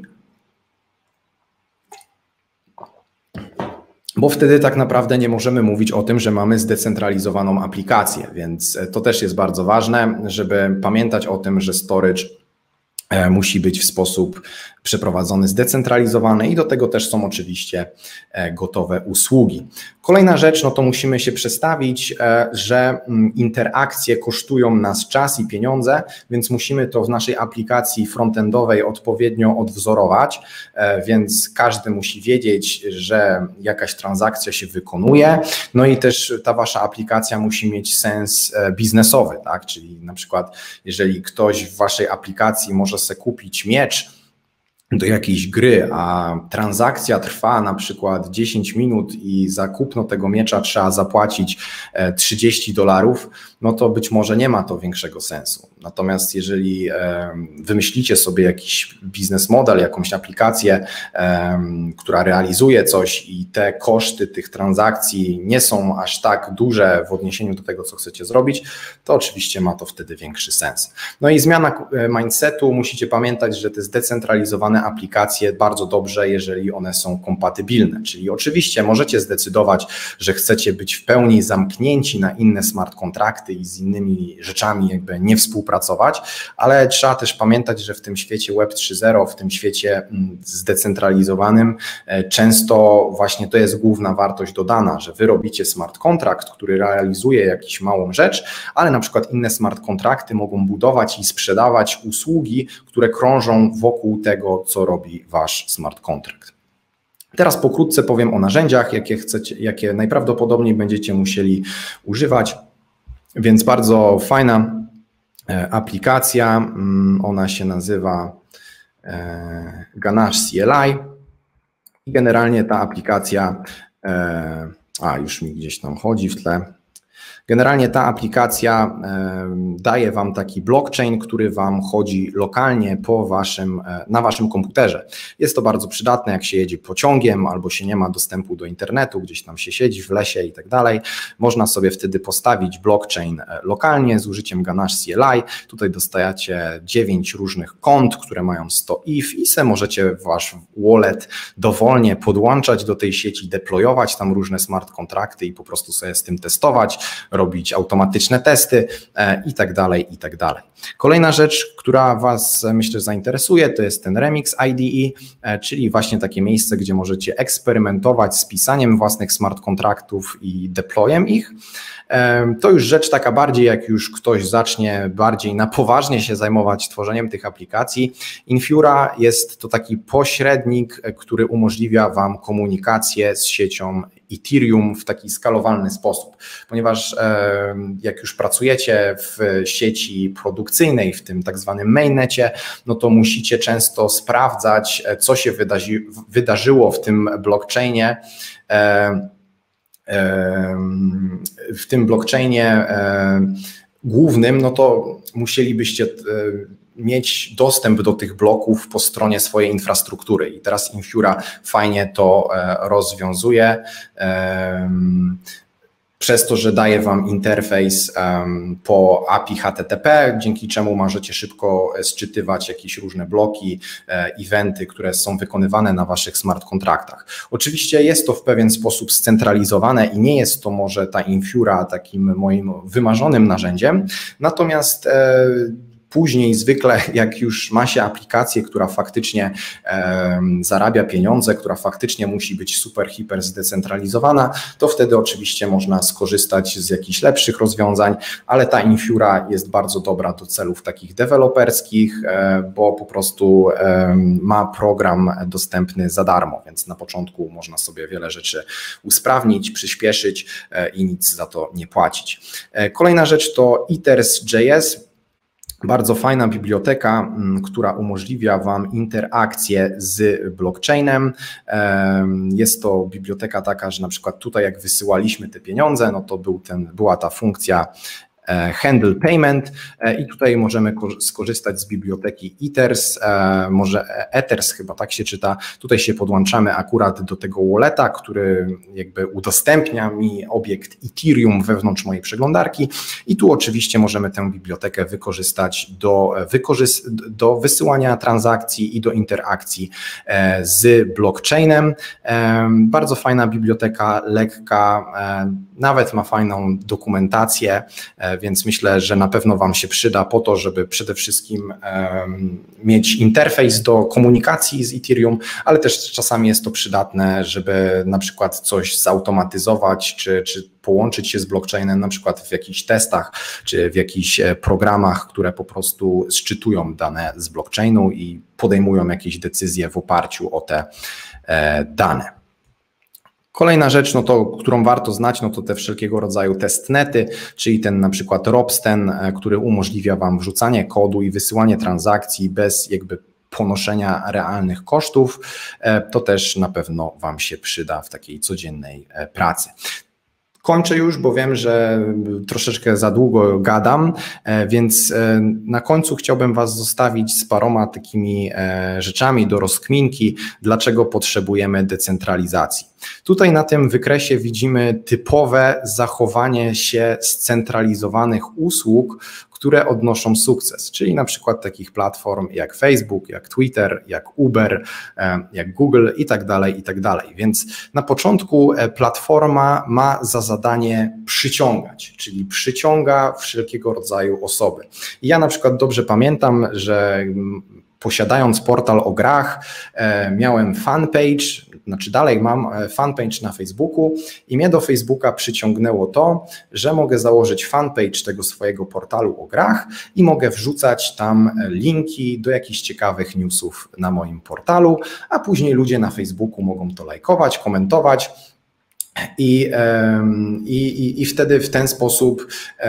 bo wtedy tak naprawdę nie możemy mówić o tym, że mamy zdecentralizowaną aplikację, więc to też jest bardzo ważne, żeby pamiętać o tym, że storage musi być w sposób przeprowadzony, zdecentralizowany i do tego też są oczywiście gotowe usługi. Kolejna rzecz, no to musimy się przestawić, że interakcje kosztują nas czas i pieniądze, więc musimy to w naszej aplikacji frontendowej odpowiednio odwzorować, więc każdy musi wiedzieć, że jakaś transakcja się wykonuje, no i też ta wasza aplikacja musi mieć sens biznesowy, tak? Czyli na przykład jeżeli ktoś w waszej aplikacji może sobie kupić miecz do jakiejś gry, a transakcja trwa na przykład dziesięć minut i za kupno tego miecza trzeba zapłacić trzydzieści dolarów, no to być może nie ma to większego sensu. Natomiast jeżeli wymyślicie sobie jakiś biznes model, jakąś aplikację, która realizuje coś i te koszty tych transakcji nie są aż tak duże w odniesieniu do tego, co chcecie zrobić, to oczywiście ma to wtedy większy sens. No i zmiana mindsetu, musicie pamiętać, że te zdecentralizowane aplikacje bardzo dobrze, jeżeli one są kompatybilne, czyli oczywiście możecie zdecydować, że chcecie być w pełni zamknięci na inne smart kontrakty i z innymi rzeczami jakby nie współpracować, ale trzeba też pamiętać, że w tym świecie Web trzy zero, w tym świecie zdecentralizowanym często właśnie to jest główna wartość dodana, że wy robicie smart kontrakt, który realizuje jakąś małą rzecz, ale na przykład inne smart kontrakty mogą budować i sprzedawać usługi, które krążą wokół tego, co robi wasz smart kontrakt. Teraz pokrótce powiem o narzędziach, jakie chcecie, jakie najprawdopodobniej będziecie musieli używać. Więc bardzo fajna aplikacja, ona się nazywa Ganache C L I i generalnie ta aplikacja, a już mi gdzieś tam chodzi w tle, generalnie ta aplikacja daje wam taki blockchain, który wam chodzi lokalnie po waszym, na waszym komputerze. Jest to bardzo przydatne, jak się jedzie pociągiem albo się nie ma dostępu do internetu, gdzieś tam się siedzi w lesie i tak dalej. Można sobie wtedy postawić blockchain lokalnie z użyciem Ganache C L I. Tutaj dostajecie dziewięć różnych kont, które mają sto I F i se możecie wasz wallet dowolnie podłączać do tej sieci, deployować tam różne smart kontrakty i po prostu sobie z tym testować, robić automatyczne testy i tak dalej, i tak dalej. Kolejna rzecz, która was myślę zainteresuje, to jest ten Remix I D E, czyli właśnie takie miejsce, gdzie możecie eksperymentować z pisaniem własnych smart kontraktów i deployem ich. To już rzecz taka bardziej, jak już ktoś zacznie bardziej na poważnie się zajmować tworzeniem tych aplikacji. Infura jest to taki pośrednik, który umożliwia wam komunikację z siecią Ethereum w taki skalowalny sposób, ponieważ jak już pracujecie w sieci produkcyjnej, w tym tak zwanym mainnecie, no to musicie często sprawdzać, co się wydarzy, wydarzyło w tym blockchainie, w tym blockchainie głównym, no to musielibyście mieć dostęp do tych bloków po stronie swojej infrastruktury i teraz Infura fajnie to rozwiązuje przez to, że daje wam interfejs po A P I H T T P, dzięki czemu możecie szybko sczytywać jakieś różne bloki, eventy, które są wykonywane na waszych smart kontraktach. Oczywiście jest to w pewien sposób scentralizowane i nie jest to może ta Infura takim moim wymarzonym narzędziem, natomiast Później zwykle jak już ma się aplikację, która faktycznie e, zarabia pieniądze, która faktycznie musi być super, hiper zdecentralizowana, to wtedy oczywiście można skorzystać z jakichś lepszych rozwiązań, ale ta Infura jest bardzo dobra do celów takich deweloperskich, e, bo po prostu e, ma program dostępny za darmo, więc na początku można sobie wiele rzeczy usprawnić, przyspieszyć e, i nic za to nie płacić. E, kolejna rzecz to ithers kropka j s. Bardzo fajna biblioteka, która umożliwia Wam interakcję z blockchainem. Jest to biblioteka taka, że na przykład tutaj jak wysyłaliśmy te pieniądze, no to był ten, była ta funkcja Handle Payment i tutaj możemy skorzystać z biblioteki ithers, może ethers chyba tak się czyta. Tutaj się podłączamy akurat do tego walleta, który jakby udostępnia mi obiekt Ethereum wewnątrz mojej przeglądarki i tu oczywiście możemy tę bibliotekę wykorzystać do, wykorzyst do wysyłania transakcji i do interakcji z blockchainem. Bardzo fajna biblioteka, lekka, nawet ma fajną dokumentację, więc myślę, że na pewno Wam się przyda po to, żeby przede wszystkim um, mieć interfejs do komunikacji z Ethereum, ale też czasami jest to przydatne, żeby na przykład coś zautomatyzować, czy, czy połączyć się z blockchainem, na przykład w jakichś testach, czy w jakichś programach, które po prostu szczytują dane z blockchainu i podejmują jakieś decyzje w oparciu o te e, dane. Kolejna rzecz, no to, którą warto znać, no to te wszelkiego rodzaju testnety, czyli ten na przykład Ropsten, który umożliwia Wam wrzucanie kodu i wysyłanie transakcji bez jakby ponoszenia realnych kosztów. To też na pewno Wam się przyda w takiej codziennej pracy. Kończę już, bo wiem, że troszeczkę za długo gadam, więc na końcu chciałbym Was zostawić z paroma takimi rzeczami do rozkminki, dlaczego potrzebujemy decentralizacji. Tutaj na tym wykresie widzimy typowe zachowanie się scentralizowanych usług, które odnoszą sukces, czyli na przykład takich platform jak Facebook, jak Twitter, jak Uber, jak Google i tak dalej, i tak dalej. Więc na początku platforma ma za zadanie przyciągać, czyli przyciąga wszelkiego rodzaju osoby. I ja na przykład dobrze pamiętam, że posiadając portal o grach, miałem fanpage, znaczy dalej mam fanpage na Facebooku i mnie do Facebooka przyciągnęło to, że mogę założyć fanpage tego swojego portalu o grach i mogę wrzucać tam linki do jakichś ciekawych newsów na moim portalu, a później ludzie na Facebooku mogą to lajkować, komentować. I, i, I wtedy w ten sposób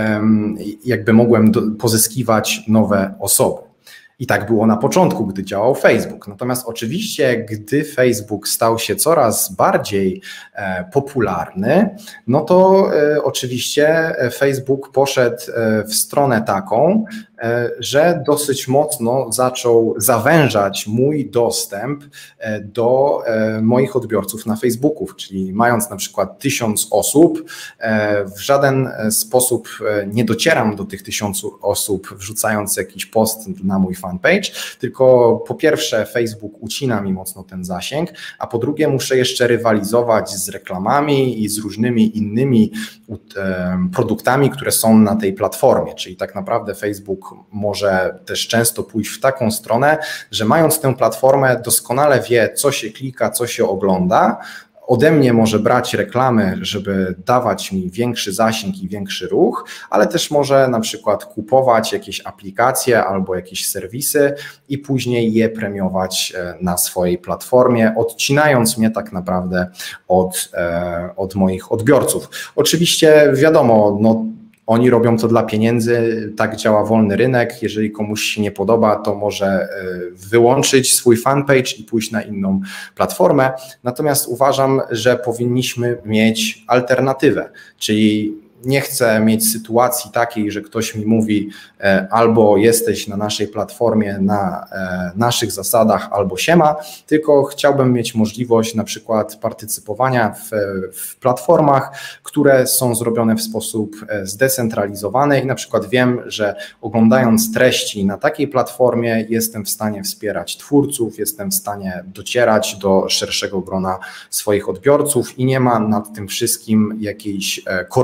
jakby mogłem do, pozyskiwać nowe osoby. I tak było na początku, gdy działał Facebook. Natomiast oczywiście, gdy Facebook stał się coraz bardziej e, popularny, no to e, oczywiście Facebook poszedł e, w stronę taką, e, że dosyć mocno zaczął zawężać mój dostęp e, do e, moich odbiorców na Facebooku, czyli mając na przykład tysiąc osób, e, w żaden sposób nie docieram do tych tysiącu osób, wrzucając jakiś post na mój fanpage, tylko po pierwsze Facebook ucina mi mocno ten zasięg, a po drugie muszę jeszcze rywalizować z reklamami i z różnymi innymi produktami, które są na tej platformie, czyli tak naprawdę Facebook może też często pójść w taką stronę, że mając tę platformę doskonale wie, co się klika, co się ogląda, ode mnie może brać reklamy, żeby dawać mi większy zasięg i większy ruch, ale też może na przykład kupować jakieś aplikacje albo jakieś serwisy i później je premiować na swojej platformie, odcinając mnie tak naprawdę od, od moich odbiorców. Oczywiście wiadomo, no, oni robią to dla pieniędzy, tak działa wolny rynek. Jeżeli komuś się nie podoba, to może wyłączyć swój fanpage i pójść na inną platformę. Natomiast uważam, że powinniśmy mieć alternatywę, czyli nie chcę mieć sytuacji takiej, że ktoś mi mówi albo jesteś na naszej platformie na naszych zasadach, albo siema, tylko chciałbym mieć możliwość na przykład partycypowania w, w platformach, które są zrobione w sposób zdecentralizowany i na przykład wiem, że oglądając treści na takiej platformie jestem w stanie wspierać twórców, jestem w stanie docierać do szerszego grona swoich odbiorców i nie ma nad tym wszystkim jakiejś korporacji,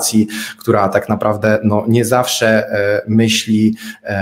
organizacji, która tak naprawdę no, nie zawsze myśli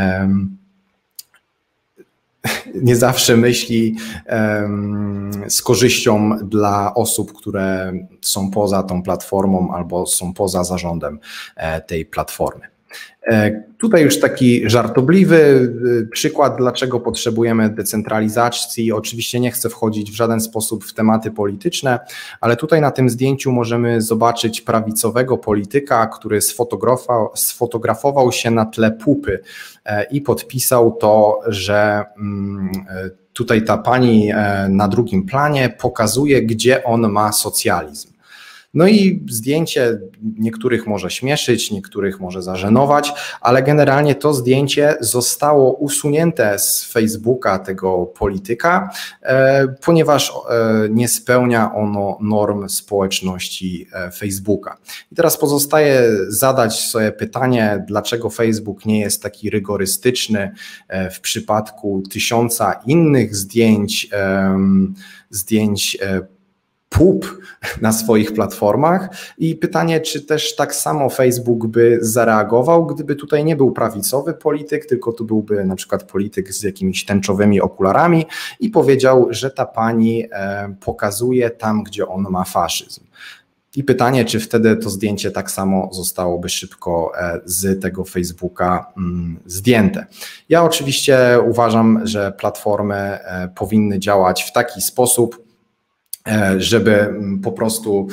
nie zawsze myśli um, z korzyścią dla osób, które są poza tą platformą albo są poza zarządem e, tej platformy. E, tutaj już taki żartobliwy przykład, dlaczego potrzebujemy decentralizacji. Oczywiście nie chcę wchodzić w żaden sposób w tematy polityczne, ale tutaj na tym zdjęciu możemy zobaczyć prawicowego polityka, który sfotografował, sfotografował się na tle pupy e, i podpisał to, że mm, tutaj ta pani e, na drugim planie pokazuje, gdzie on ma socjalizm. No i zdjęcie niektórych może śmieszyć, niektórych może zażenować, ale generalnie to zdjęcie zostało usunięte z Facebooka tego polityka, e, ponieważ e, nie spełnia ono norm społeczności e, Facebooka. I teraz pozostaje zadać sobie pytanie, dlaczego Facebook nie jest taki rygorystyczny e, w przypadku tysiąca innych zdjęć, e, zdjęć e, pup na swoich platformach i pytanie, czy też tak samo Facebook by zareagował, gdyby tutaj nie był prawicowy polityk, tylko tu byłby na przykład polityk z jakimiś tęczowymi okularami i powiedział, że ta pani pokazuje tam, gdzie on ma faszyzm. I pytanie, czy wtedy to zdjęcie tak samo zostałoby szybko z tego Facebooka zdjęte. Ja oczywiście uważam, że platformy powinny działać w taki sposób, żeby po prostu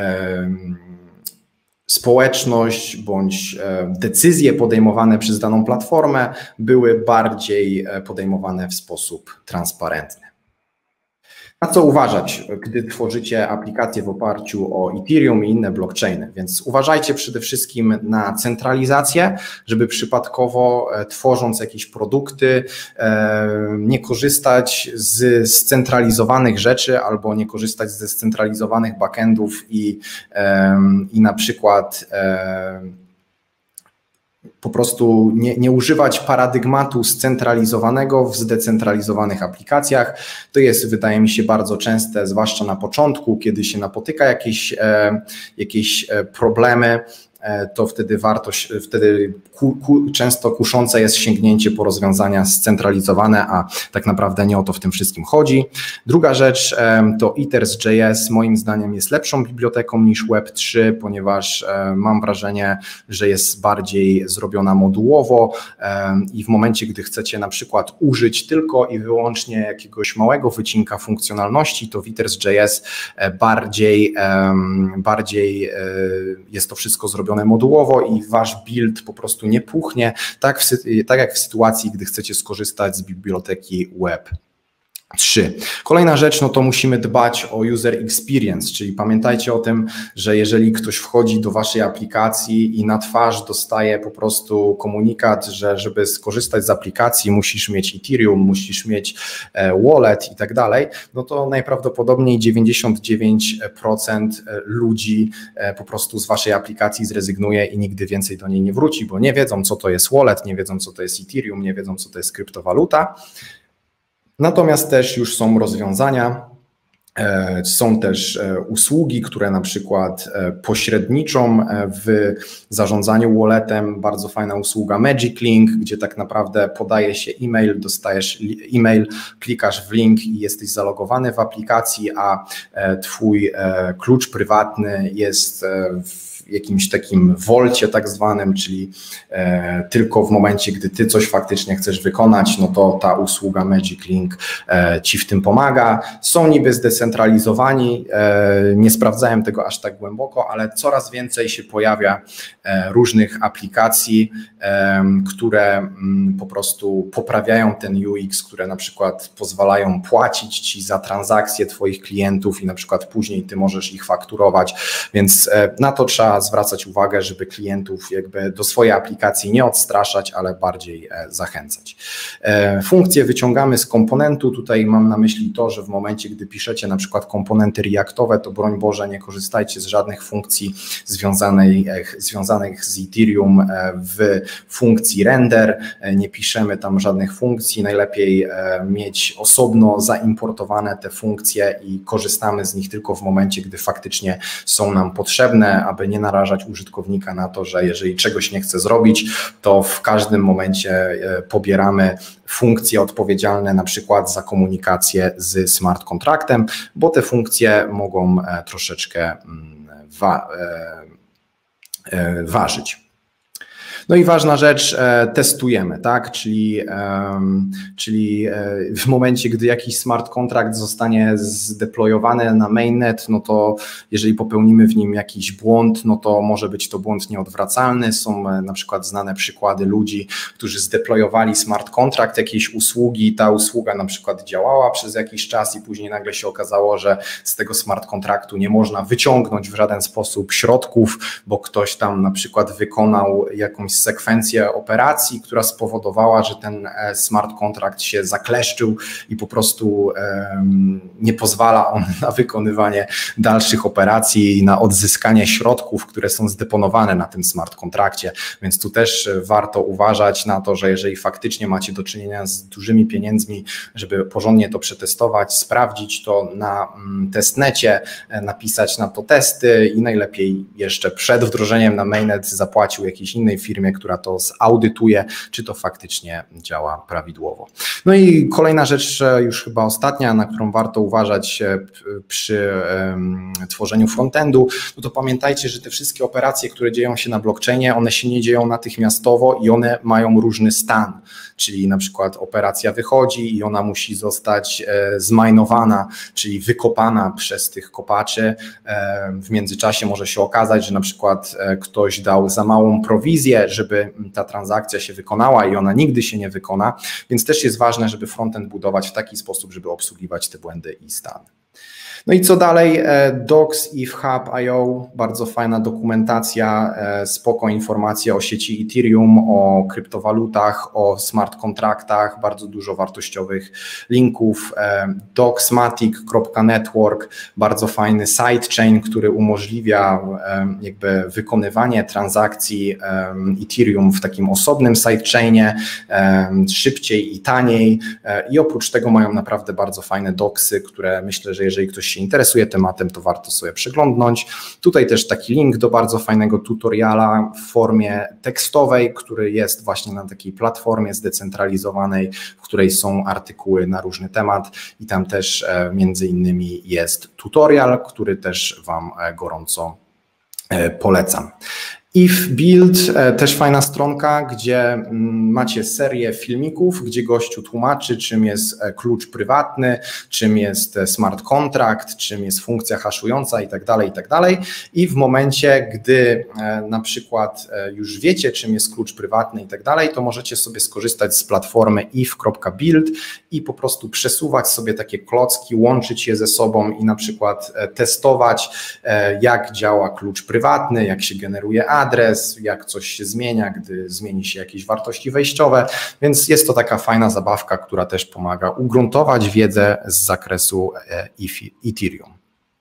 społeczność bądź decyzje podejmowane przez daną platformę były bardziej podejmowane w sposób transparentny. Na co uważać, gdy tworzycie aplikacje w oparciu o Ethereum i inne blockchainy? Więc uważajcie przede wszystkim na centralizację, żeby przypadkowo tworząc jakieś produkty nie korzystać z scentralizowanych rzeczy albo nie korzystać ze scentralizowanych backendów i, i na przykład po prostu nie, nie używać paradygmatu scentralizowanego w zdecentralizowanych aplikacjach. To jest, wydaje mi się, bardzo częste, zwłaszcza na początku, kiedy się napotyka jakieś, e, jakieś problemy, to wtedy warto, wtedy ku, ku, często kuszące jest sięgnięcie po rozwiązania scentralizowane, a tak naprawdę nie o to w tym wszystkim chodzi. Druga rzecz to Ethers kropka J S moim zdaniem jest lepszą biblioteką niż Web trzy, ponieważ mam wrażenie, że jest bardziej zrobiona modułowo i w momencie, gdy chcecie na przykład użyć tylko i wyłącznie jakiegoś małego wycinka funkcjonalności, to w Ethers kropka J S bardziej, bardziej jest to wszystko zrobione modułowo i wasz build po prostu nie puchnie, tak, w, tak jak w sytuacji, gdy chcecie skorzystać z biblioteki Web trzy. Kolejna rzecz, no to musimy dbać o user experience, czyli pamiętajcie o tym, że jeżeli ktoś wchodzi do waszej aplikacji i na twarz dostaje po prostu komunikat, że żeby skorzystać z aplikacji musisz mieć Ethereum, musisz mieć wallet i tak dalej, no to najprawdopodobniej dziewięćdziesiąt dziewięć procent ludzi po prostu z waszej aplikacji zrezygnuje i nigdy więcej do niej nie wróci, bo nie wiedzą, co to jest wallet, nie wiedzą, co to jest Ethereum, nie wiedzą, co to jest kryptowaluta. Natomiast też już są rozwiązania, są też usługi, które na przykład pośredniczą w zarządzaniu walletem. Bardzo fajna usługa Magic Link, gdzie tak naprawdę podaje się e-mail, dostajesz e-mail, klikasz w link i jesteś zalogowany w aplikacji, a twój klucz prywatny jest w jakimś takim wolcie tak zwanym, czyli e, tylko w momencie, gdy ty coś faktycznie chcesz wykonać, no to ta usługa Magic Link e, ci w tym pomaga. Są niby zdecentralizowani, e, nie sprawdzałem tego aż tak głęboko, ale coraz więcej się pojawia e, różnych aplikacji, e, które m, po prostu poprawiają ten U X, które na przykład pozwalają płacić ci za transakcje twoich klientów i na przykład później ty możesz ich fakturować, więc e, na to trzeba zwracać uwagę, żeby klientów jakby do swojej aplikacji nie odstraszać, ale bardziej zachęcać. Funkcje wyciągamy z komponentu. Tutaj mam na myśli to, że w momencie, gdy piszecie na przykład komponenty reactowe, to broń Boże nie korzystajcie z żadnych funkcji związanych, związanych z Ethereum w funkcji render. Nie piszemy tam żadnych funkcji. Najlepiej mieć osobno zaimportowane te funkcje i korzystamy z nich tylko w momencie, gdy faktycznie są nam potrzebne, aby nie narażać użytkownika na to, że jeżeli czegoś nie chce zrobić, to w każdym momencie pobieramy funkcje odpowiedzialne na przykład za komunikację z smart kontraktem, bo te funkcje mogą troszeczkę wa ważyć. No i ważna rzecz, testujemy, tak? Czyli, czyli w momencie, gdy jakiś smart kontrakt zostanie zdeployowany na mainnet, no to jeżeli popełnimy w nim jakiś błąd, no to może być to błąd nieodwracalny. Są na przykład znane przykłady ludzi, którzy zdeployowali smart kontrakt jakiejś usługi, ta usługa na przykład działała przez jakiś czas i później nagle się okazało, że z tego smart kontraktu nie można wyciągnąć w żaden sposób środków, bo ktoś tam na przykład wykonał jakąś sekwencję operacji, która spowodowała, że ten smart kontrakt się zakleszczył i po prostu um, nie pozwala on na wykonywanie dalszych operacji i na odzyskanie środków, które są zdeponowane na tym smart kontrakcie. Więc tu też warto uważać na to, że jeżeli faktycznie macie do czynienia z dużymi pieniędzmi, żeby porządnie to przetestować, sprawdzić to na testnecie, napisać na to testy i najlepiej jeszcze przed wdrożeniem na mainnet zapłacił jakiejś innej firmie, która to zaudytuje, czy to faktycznie działa prawidłowo. No i kolejna rzecz, już chyba ostatnia, na którą warto uważać przy um, tworzeniu frontendu, no to pamiętajcie, że te wszystkie operacje, które dzieją się na blockchainie, one się nie dzieją natychmiastowo i one mają różny stan, czyli na przykład operacja wychodzi i ona musi zostać e, zmajnowana, czyli wykopana przez tych kopaczy. E, w międzyczasie może się okazać, że na przykład e, ktoś dał za małą prowizję, żeby ta transakcja się wykonała i ona nigdy się nie wykona, więc też jest ważne, żeby frontend budować w taki sposób, żeby obsługiwać te błędy i stany. No i co dalej? Docs if hub kropka i o, bardzo fajna dokumentacja, spoko informacje o sieci Ethereum, o kryptowalutach, o smart kontraktach, bardzo dużo wartościowych linków. docsmatic kropka network, bardzo fajny sidechain, który umożliwia jakby wykonywanie transakcji Ethereum w takim osobnym sidechainie, szybciej i taniej i oprócz tego mają naprawdę bardzo fajne docsy, które myślę, że jeżeli ktoś się interesuje tematem, to warto sobie przeglądnąć. Tutaj też taki link do bardzo fajnego tutoriala w formie tekstowej, który jest właśnie na takiej platformie zdecentralizowanej, w której są artykuły na różny temat i tam też między innymi jest tutorial, który też Wam gorąco polecam. If Build, też fajna stronka, gdzie macie serię filmików, gdzie gościu tłumaczy, czym jest klucz prywatny, czym jest smart contract, czym jest funkcja haszująca i tak dalej, i tak dalej. I w momencie, gdy na przykład już wiecie, czym jest klucz prywatny i tak dalej, to możecie sobie skorzystać z platformy if kropka build i po prostu przesuwać sobie takie klocki, łączyć je ze sobą i na przykład testować, jak działa klucz prywatny, jak się generuje adres, jak coś się zmienia, gdy zmieni się jakieś wartości wejściowe, więc jest to taka fajna zabawka, która też pomaga ugruntować wiedzę z zakresu Ethereum.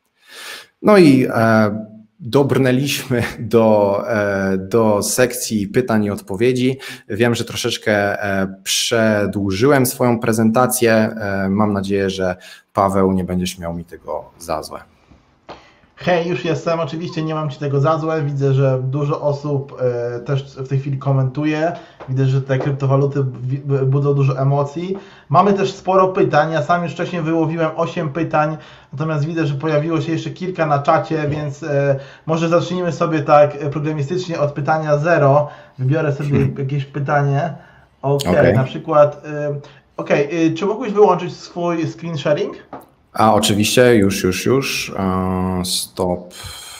No i e, dobrnęliśmy do, e, do sekcji pytań i odpowiedzi. Wiem, że troszeczkę e, przedłużyłem swoją prezentację. E, mam nadzieję, że Paweł, nie będziesz miał mi tego za złe. Hej, już jestem, oczywiście nie mam Ci tego za złe, widzę, że dużo osób y, też w tej chwili komentuje, widzę, że te kryptowaluty budzą dużo emocji. Mamy też sporo pytań, ja sam już wcześniej wyłowiłem osiem pytań, natomiast widzę, że pojawiło się jeszcze kilka na czacie, więc y, może zacznijmy sobie tak programistycznie od pytania zero, wybiorę sobie hmm. jakieś pytanie, okay, okay. Na przykład, y, ok, y, czy mógłbyś wyłączyć swój screen sharing? A oczywiście, już, już, już. Uh, stop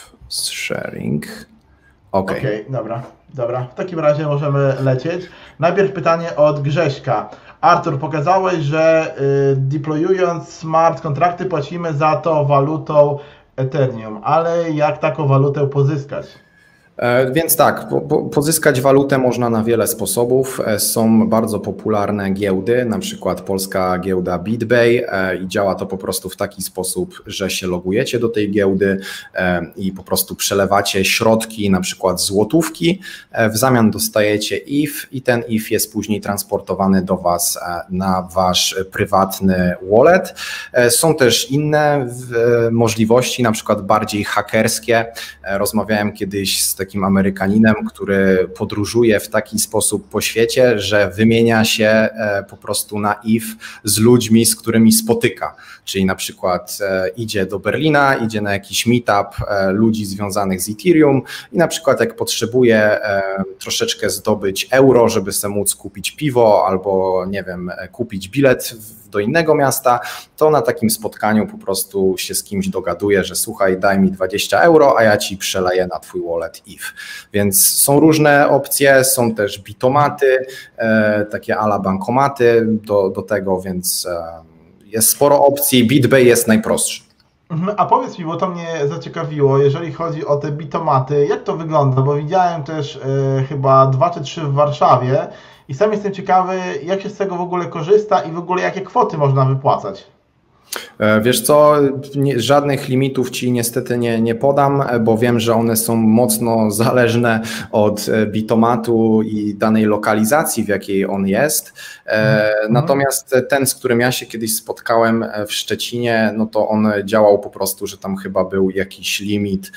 sharing. Ok. Okej, okay, dobra, dobra. W takim razie możemy lecieć. Najpierw pytanie od Grześka. Artur, pokazałeś, że y, deployując smart kontrakty płacimy za to walutą Ethereum, ale jak taką walutę pozyskać? Więc tak, po, po, pozyskać walutę można na wiele sposobów. Są bardzo popularne giełdy, na przykład polska giełda BitBay i działa to po prostu w taki sposób, że się logujecie do tej giełdy i po prostu przelewacie środki, na przykład złotówki, w zamian dostajecie I F i ten I F jest później transportowany do Was na Wasz prywatny wallet. Są też inne możliwości, na przykład bardziej hakerskie. Rozmawiałem kiedyś z takim Amerykaninem, który podróżuje w taki sposób po świecie, że wymienia się po prostu na I F z ludźmi, z którymi spotyka. Czyli na przykład idzie do Berlina, idzie na jakiś meetup ludzi związanych z Ethereum i na przykład jak potrzebuje troszeczkę zdobyć euro, żeby sobie móc kupić piwo albo nie wiem, kupić bilet do innego miasta, to na takim spotkaniu po prostu się z kimś dogaduje, że słuchaj, daj mi dwadzieścia euro, a ja ci przeleję na twój wallet I F. Więc są różne opcje, są też bitomaty, e, takie ala bankomaty do, do tego, więc e, jest sporo opcji. BitBay jest najprostszy. A powiedz mi, bo to mnie zaciekawiło, jeżeli chodzi o te bitomaty, jak to wygląda, bo widziałem też e, chyba dwa czy trzy w Warszawie i sam jestem ciekawy, jak się z tego w ogóle korzysta i w ogóle jakie kwoty można wypłacać. Wiesz co, nie, żadnych limitów Ci niestety nie, nie podam, bo wiem, że one są mocno zależne od bitomatu i danej lokalizacji, w jakiej on jest. Mm. Natomiast ten, z którym ja się kiedyś spotkałem w Szczecinie, no to on działał po prostu, że tam chyba był jakiś limit.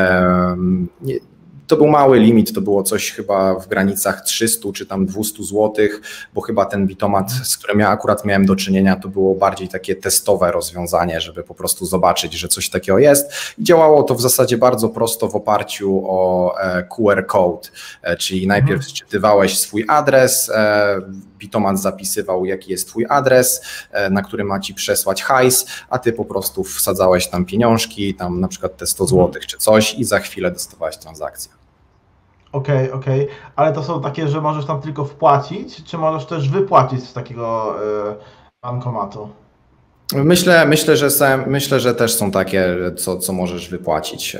Nie, To był mały limit, to było coś chyba w granicach trzysta czy tam dwieście złotych, bo chyba ten bitomat, z którym ja akurat miałem do czynienia, to było bardziej takie testowe rozwiązanie, żeby po prostu zobaczyć, że coś takiego jest. I działało to w zasadzie bardzo prosto w oparciu o Q R code, czyli najpierw wczytywałeś swój adres, bitomat zapisywał, jaki jest twój adres, na który ma ci przesłać hajs, a ty po prostu wsadzałeś tam pieniążki, tam na przykład te sto złotych czy coś i za chwilę dostawałeś transakcję. Okej, okay, okej, okay. Ale to są takie, że możesz tam tylko wpłacić, czy możesz też wypłacić z takiego y, bankomatu? Myślę, myślę, że sam, myślę, że też są takie, co, co możesz wypłacić.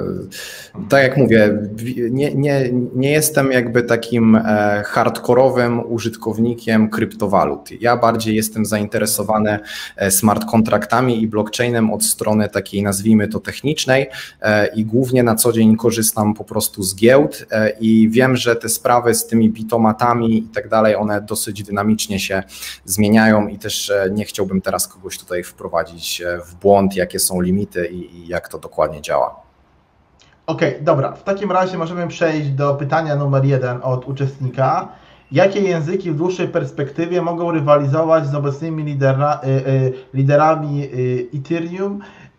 Tak jak mówię, nie, nie, nie jestem jakby takim hardkorowym użytkownikiem kryptowalut. Ja bardziej jestem zainteresowany smart kontraktami i blockchainem od strony takiej, nazwijmy to, technicznej i głównie na co dzień korzystam po prostu z giełd i wiem, że te sprawy z tymi bitomatami i tak dalej, one dosyć dynamicznie się zmieniają i też nie chciałbym teraz kogoś tutaj wprowadzić w błąd, jakie są limity i, i jak to dokładnie działa. Okej, okay, dobra. W takim razie możemy przejść do pytania numer jeden od uczestnika. Jakie języki w dłuższej perspektywie mogą rywalizować z obecnymi lidera, y, y, liderami y, Ethereum,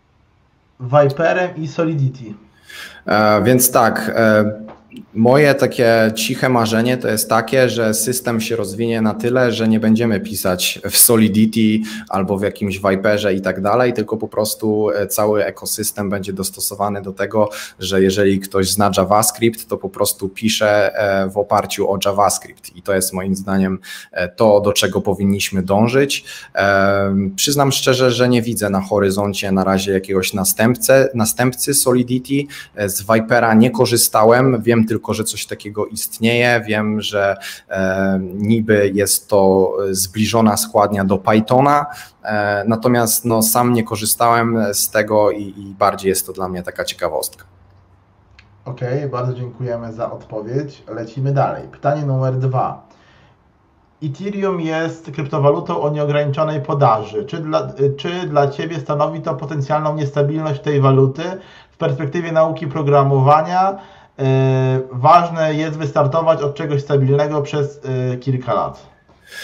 Viperem i Solidity? E, więc tak, e, moje takie ciche marzenie to jest takie, że system się rozwinie na tyle, że nie będziemy pisać w Solidity albo w jakimś Viperze i tak dalej, tylko po prostu cały ekosystem będzie dostosowany do tego, że jeżeli ktoś zna JavaScript, to po prostu pisze w oparciu o JavaScript i to jest moim zdaniem to, do czego powinniśmy dążyć. Przyznam szczerze, że nie widzę na horyzoncie na razie jakiegoś następcy, następcy Solidity. Z Vipera nie korzystałem, wiem tylko, że coś takiego istnieje. Wiem, że e, niby jest to zbliżona składnia do Pythona, e, natomiast no, sam nie korzystałem z tego i, i bardziej jest to dla mnie taka ciekawostka. Okej, okay, bardzo dziękujemy za odpowiedź. Lecimy dalej. Pytanie numer dwa. Ethereum jest kryptowalutą o nieograniczonej podaży. Czy dla, czy dla Ciebie stanowi to potencjalną niestabilność tej waluty w perspektywie nauki programowania? Yy, ważne jest wystartować od czegoś stabilnego przez yy, kilka lat.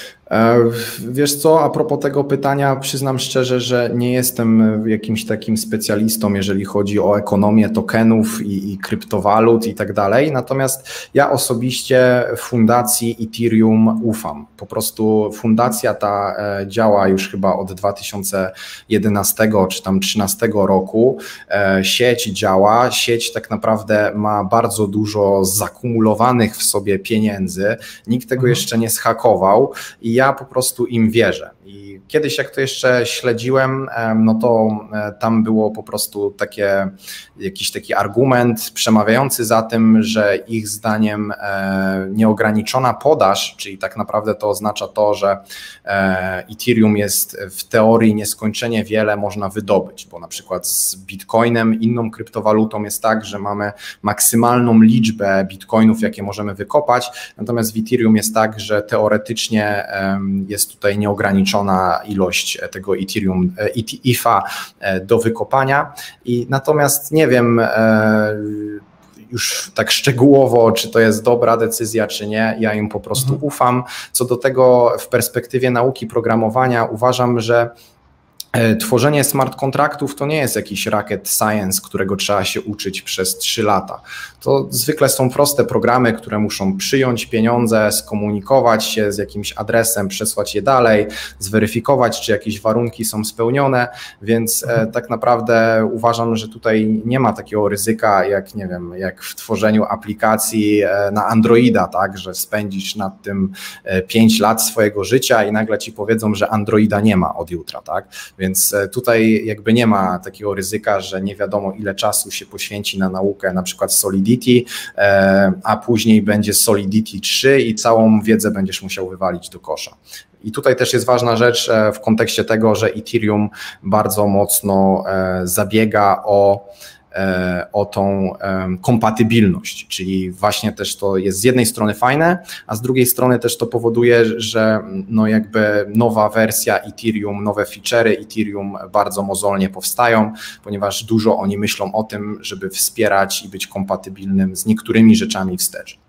Wiesz co, a propos tego pytania, przyznam szczerze, że nie jestem jakimś takim specjalistą, jeżeli chodzi o ekonomię tokenów i, i kryptowalut i tak dalej, natomiast ja osobiście fundacji Ethereum ufam. Po prostu fundacja ta działa już chyba od dwa tysiące jedenastego czy tam trzynastego roku. Sieć działa, sieć tak naprawdę ma bardzo dużo zakumulowanych w sobie pieniędzy, nikt tego jeszcze nie zhakował i ja po prostu im wierzę i kiedyś jak to jeszcze śledziłem, no to tam było po prostu takie, jakiś taki argument przemawiający za tym, że ich zdaniem nieograniczona podaż, czyli tak naprawdę to oznacza to, że Ethereum jest w teorii nieskończenie wiele można wydobyć, bo na przykład z Bitcoinem, inną kryptowalutą jest tak, że mamy maksymalną liczbę bitcoinów, jakie możemy wykopać, natomiast w Ethereum jest tak, że teoretycznie jest tutaj nieograniczona ilość tego Ethereum, E T H do wykopania i natomiast nie wiem już tak szczegółowo, czy to jest dobra decyzja, czy nie, ja im po prostu mhm. ufam. Co do tego w perspektywie nauki programowania uważam, że tworzenie smart kontraktów to nie jest jakiś rocket science, którego trzeba się uczyć przez trzy lata. To zwykle są proste programy, które muszą przyjąć pieniądze, skomunikować się z jakimś adresem, przesłać je dalej, zweryfikować, czy jakieś warunki są spełnione, więc mhm. tak naprawdę uważam, że tutaj nie ma takiego ryzyka, jak nie wiem, jak w tworzeniu aplikacji na Androida, tak, że spędzisz nad tym pięć lat swojego życia i nagle ci powiedzą, że Androida nie ma od jutra, tak? Więc tutaj jakby nie ma takiego ryzyka, że nie wiadomo ile czasu się poświęci na naukę na przykład Solidity, a później będzie Solidity trzy i całą wiedzę będziesz musiał wywalić do kosza. I tutaj też jest ważna rzecz w kontekście tego, że Ethereum bardzo mocno zabiega o o tą kompatybilność, czyli właśnie też to jest z jednej strony fajne, a z drugiej strony też to powoduje, że no jakby nowa wersja Ethereum, nowe feature'y Ethereum bardzo mozolnie powstają, ponieważ dużo oni myślą o tym, żeby wspierać i być kompatybilnym z niektórymi rzeczami wstecz.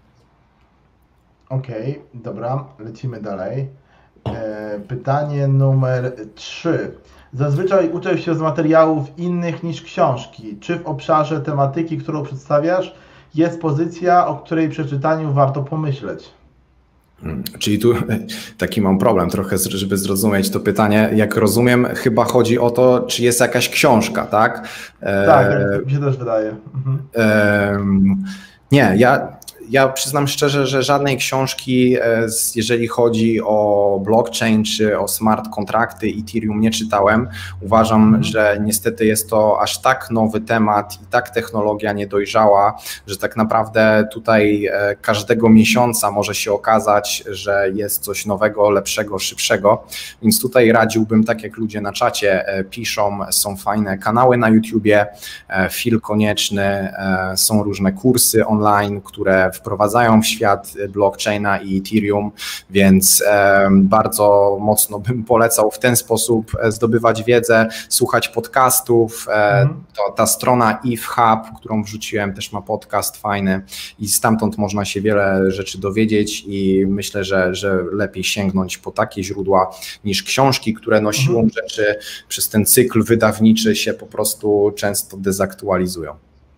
Okej, okay, dobra, lecimy dalej. Pytanie numer trzy. Zazwyczaj uczę się z materiałów innych niż książki. Czy w obszarze tematyki, którą przedstawiasz, jest pozycja, o której przeczytaniu warto pomyśleć? Czyli tu taki mam problem trochę, żeby zrozumieć to pytanie. Jak rozumiem, chyba chodzi o to, czy jest jakaś książka, tak? Tak, tak mi się też wydaje. Mhm. E, nie, ja... Ja przyznam szczerze, że żadnej książki, jeżeli chodzi o blockchain czy o smart kontrakty Ethereum nie czytałem. Uważam, mhm. że niestety jest to aż tak nowy temat i tak technologia niedojrzała, że tak naprawdę tutaj każdego miesiąca może się okazać, że jest coś nowego, lepszego, szybszego. Więc tutaj radziłbym, tak jak ludzie na czacie piszą, są fajne kanały na YouTubie, Phil Konieczny, są różne kursy online, które wprowadzają w świat blockchaina i Ethereum, więc bardzo mocno bym polecał w ten sposób zdobywać wiedzę, słuchać podcastów. Mhm. To, ta strona E T H Hub, którą wrzuciłem, też ma podcast fajny i stamtąd można się wiele rzeczy dowiedzieć i myślę, że, że lepiej sięgnąć po takie źródła niż książki, które no siłą mhm. rzeczy przez ten cykl wydawniczy się po prostu często dezaktualizują.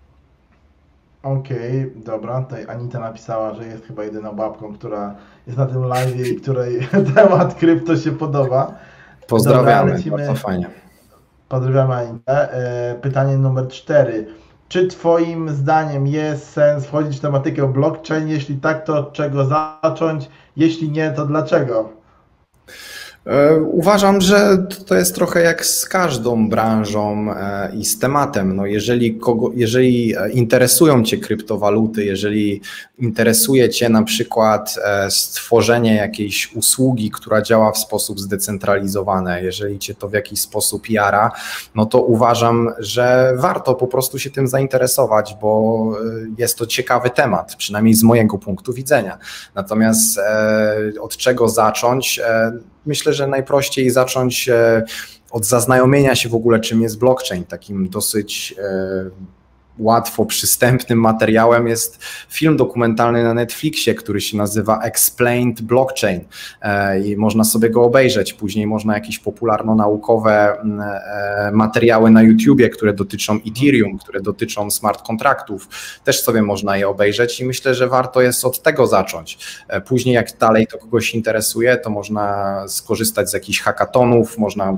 Okej, okay, dobra, tutaj Anita napisała, że jest chyba jedyną babką, która jest na tym live i której temat krypto się podoba. Pozdrawiamy, dobra, bardzo fajnie. Pozdrawiamy Anitę. Pytanie numer cztery. Czy twoim zdaniem jest sens wchodzić w tematykę blockchain? Jeśli tak, to od czego zacząć? Jeśli nie, to dlaczego? Uważam, że to jest trochę jak z każdą branżą i z tematem. No jeżeli, kogo, jeżeli interesują Cię kryptowaluty, jeżeli interesuje Cię na przykład stworzenie jakiejś usługi, która działa w sposób zdecentralizowany, jeżeli Cię to w jakiś sposób jara, no to uważam, że warto po prostu się tym zainteresować, bo jest to ciekawy temat, przynajmniej z mojego punktu widzenia. Natomiast od czego zacząć? Myślę, że najprościej zacząć od zaznajomienia się w ogóle, czym jest blockchain. Takim dosyć łatwo przystępnym materiałem jest film dokumentalny na Netflixie, który się nazywa Explained Blockchain i można sobie go obejrzeć. Później można jakieś popularno-naukowe materiały na YouTubie, które dotyczą Ethereum, które dotyczą smart kontraktów. Też sobie można je obejrzeć i myślę, że warto jest od tego zacząć. Później jak dalej to kogoś interesuje, to można skorzystać z jakichś hackathonów, można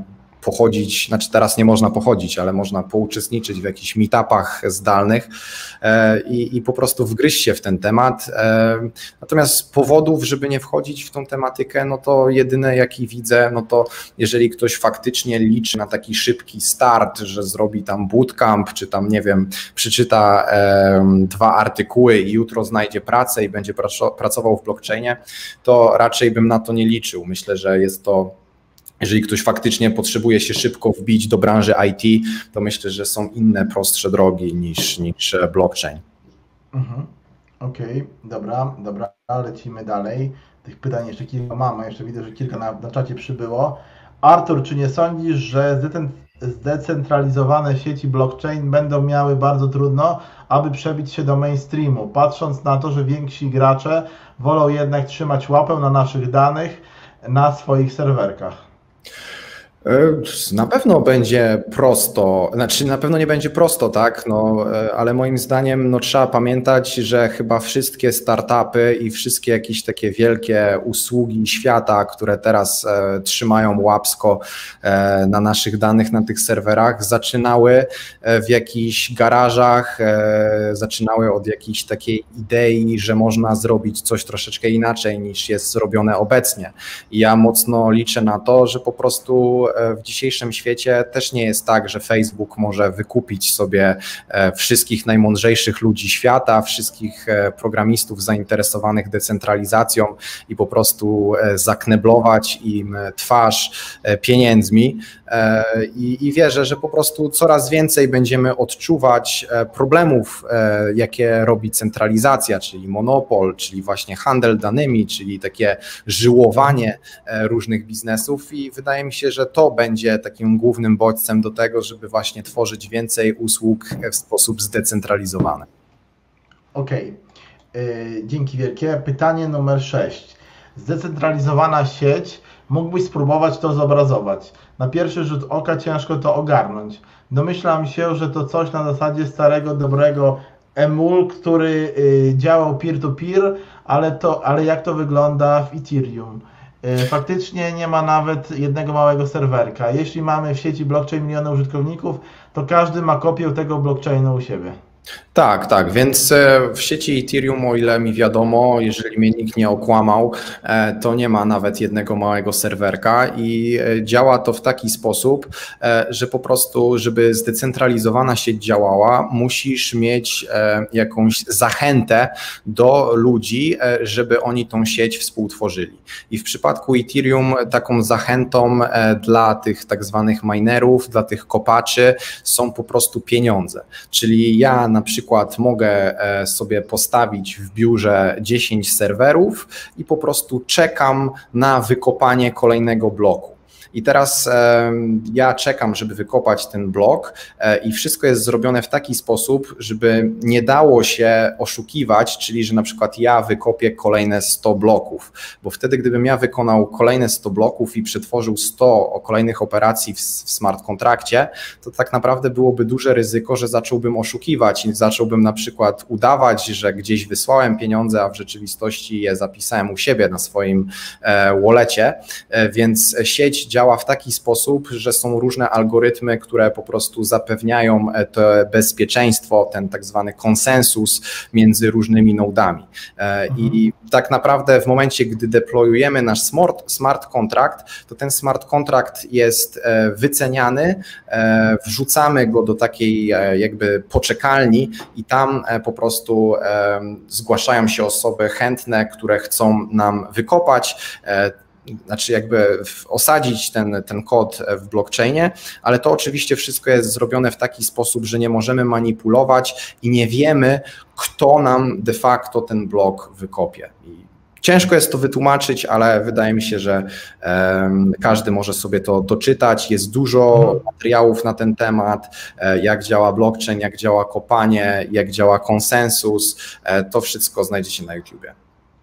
pochodzić, znaczy teraz nie można pochodzić, ale można pouczestniczyć w jakichś meetupach zdalnych i, i po prostu wgryźć się w ten temat. Natomiast powodów, żeby nie wchodzić w tą tematykę, no to jedyne jaki widzę, no to jeżeli ktoś faktycznie liczy na taki szybki start, że zrobi tam bootcamp, czy tam nie wiem, przeczyta dwa artykuły i jutro znajdzie pracę i będzie pracował w blockchainie, to raczej bym na to nie liczył. Myślę, że jest to, jeżeli ktoś faktycznie potrzebuje się szybko wbić do branży I T, to myślę, że są inne, prostsze drogi niż, niż blockchain. Mhm. Okej, okay, dobra, dobra, lecimy dalej. Tych pytań jeszcze kilka mamy, jeszcze widzę, że kilka na, na czacie przybyło. Artur, czy nie sądzisz, że zdecentralizowane sieci blockchain będą miały bardzo trudno, aby przebić się do mainstreamu, patrząc na to, że więksi gracze wolą jednak trzymać łapę na naszych danych na swoich serwerkach? Na pewno będzie prosto, znaczy na pewno nie będzie prosto, tak, no, ale moim zdaniem no, trzeba pamiętać, że chyba wszystkie startupy i wszystkie jakieś takie wielkie usługi świata, które teraz e, trzymają łapsko e, na naszych danych, na tych serwerach, zaczynały w jakichś garażach, e, zaczynały od jakiejś takiej idei, że można zrobić coś troszeczkę inaczej niż jest zrobione obecnie. I ja mocno liczę na to, że po prostu w dzisiejszym świecie też nie jest tak, że Facebook może wykupić sobie wszystkich najmądrzejszych ludzi świata, wszystkich programistów zainteresowanych decentralizacją i po prostu zakneblować im twarz pieniędzmi. I, i wierzę, że po prostu coraz więcej będziemy odczuwać problemów, jakie robi centralizacja, czyli monopol, czyli właśnie handel danymi, czyli takie żyłowanie różnych biznesów i wydaje mi się, że to będzie takim głównym bodźcem do tego, żeby właśnie tworzyć więcej usług w sposób zdecentralizowany. Okej, okay. Dzięki wielkie. Pytanie numer sześć. Zdecentralizowana sieć, mógłbyś spróbować to zobrazować. Na pierwszy rzut oka ciężko to ogarnąć. Domyślam się, że to coś na zasadzie starego, dobrego Emul, który działał peer-to-peer, ale, to, ale jak to wygląda w Ethereum? Faktycznie nie ma nawet jednego małego serwerka. Jeśli mamy w sieci blockchain miliony użytkowników, to każdy ma kopię tego blockchainu u siebie. Tak, tak, więc w sieci Ethereum, o ile mi wiadomo, jeżeli mnie nikt nie okłamał, to nie ma nawet jednego małego serwerka i działa to w taki sposób, że po prostu, żeby zdecentralizowana sieć działała, musisz mieć jakąś zachętę do ludzi, żeby oni tą sieć współtworzyli. I w przypadku Ethereum taką zachętą dla tych tak zwanych minerów, dla tych kopaczy są po prostu pieniądze, czyli ja na przykład mogę sobie postawić w biurze dziesięć serwerów i po prostu czekam na wykopanie kolejnego bloku. I teraz ja czekam, żeby wykopać ten blok i wszystko jest zrobione w taki sposób, żeby nie dało się oszukiwać, czyli że na przykład ja wykopię kolejne sto bloków, bo wtedy gdybym ja wykonał kolejne sto bloków i przetworzył sto kolejnych operacji w, w smart kontrakcie, to tak naprawdę byłoby duże ryzyko, że zacząłbym oszukiwać i zacząłbym na przykład udawać, że gdzieś wysłałem pieniądze, a w rzeczywistości je zapisałem u siebie na swoim wallecie, więc sieć działa działa w taki sposób, że są różne algorytmy, które po prostu zapewniają to bezpieczeństwo, ten tak zwany konsensus między różnymi nodami. I tak naprawdę w momencie, gdy deployujemy nasz smart, smart contract, to ten smart contract jest wyceniany, wrzucamy go do takiej jakby poczekalni i tam po prostu zgłaszają się osoby chętne, które chcą nam wykopać, znaczy jakby osadzić ten, ten kod w blockchainie, ale to oczywiście wszystko jest zrobione w taki sposób, że nie możemy manipulować i nie wiemy, kto nam de facto ten blok wykopie. I ciężko jest to wytłumaczyć, ale wydaje mi się, że um, każdy może sobie to doczytać. Jest dużo materiałów na ten temat, jak działa blockchain, jak działa kopanie, jak działa konsensus. To wszystko znajdziecie na YouTubie.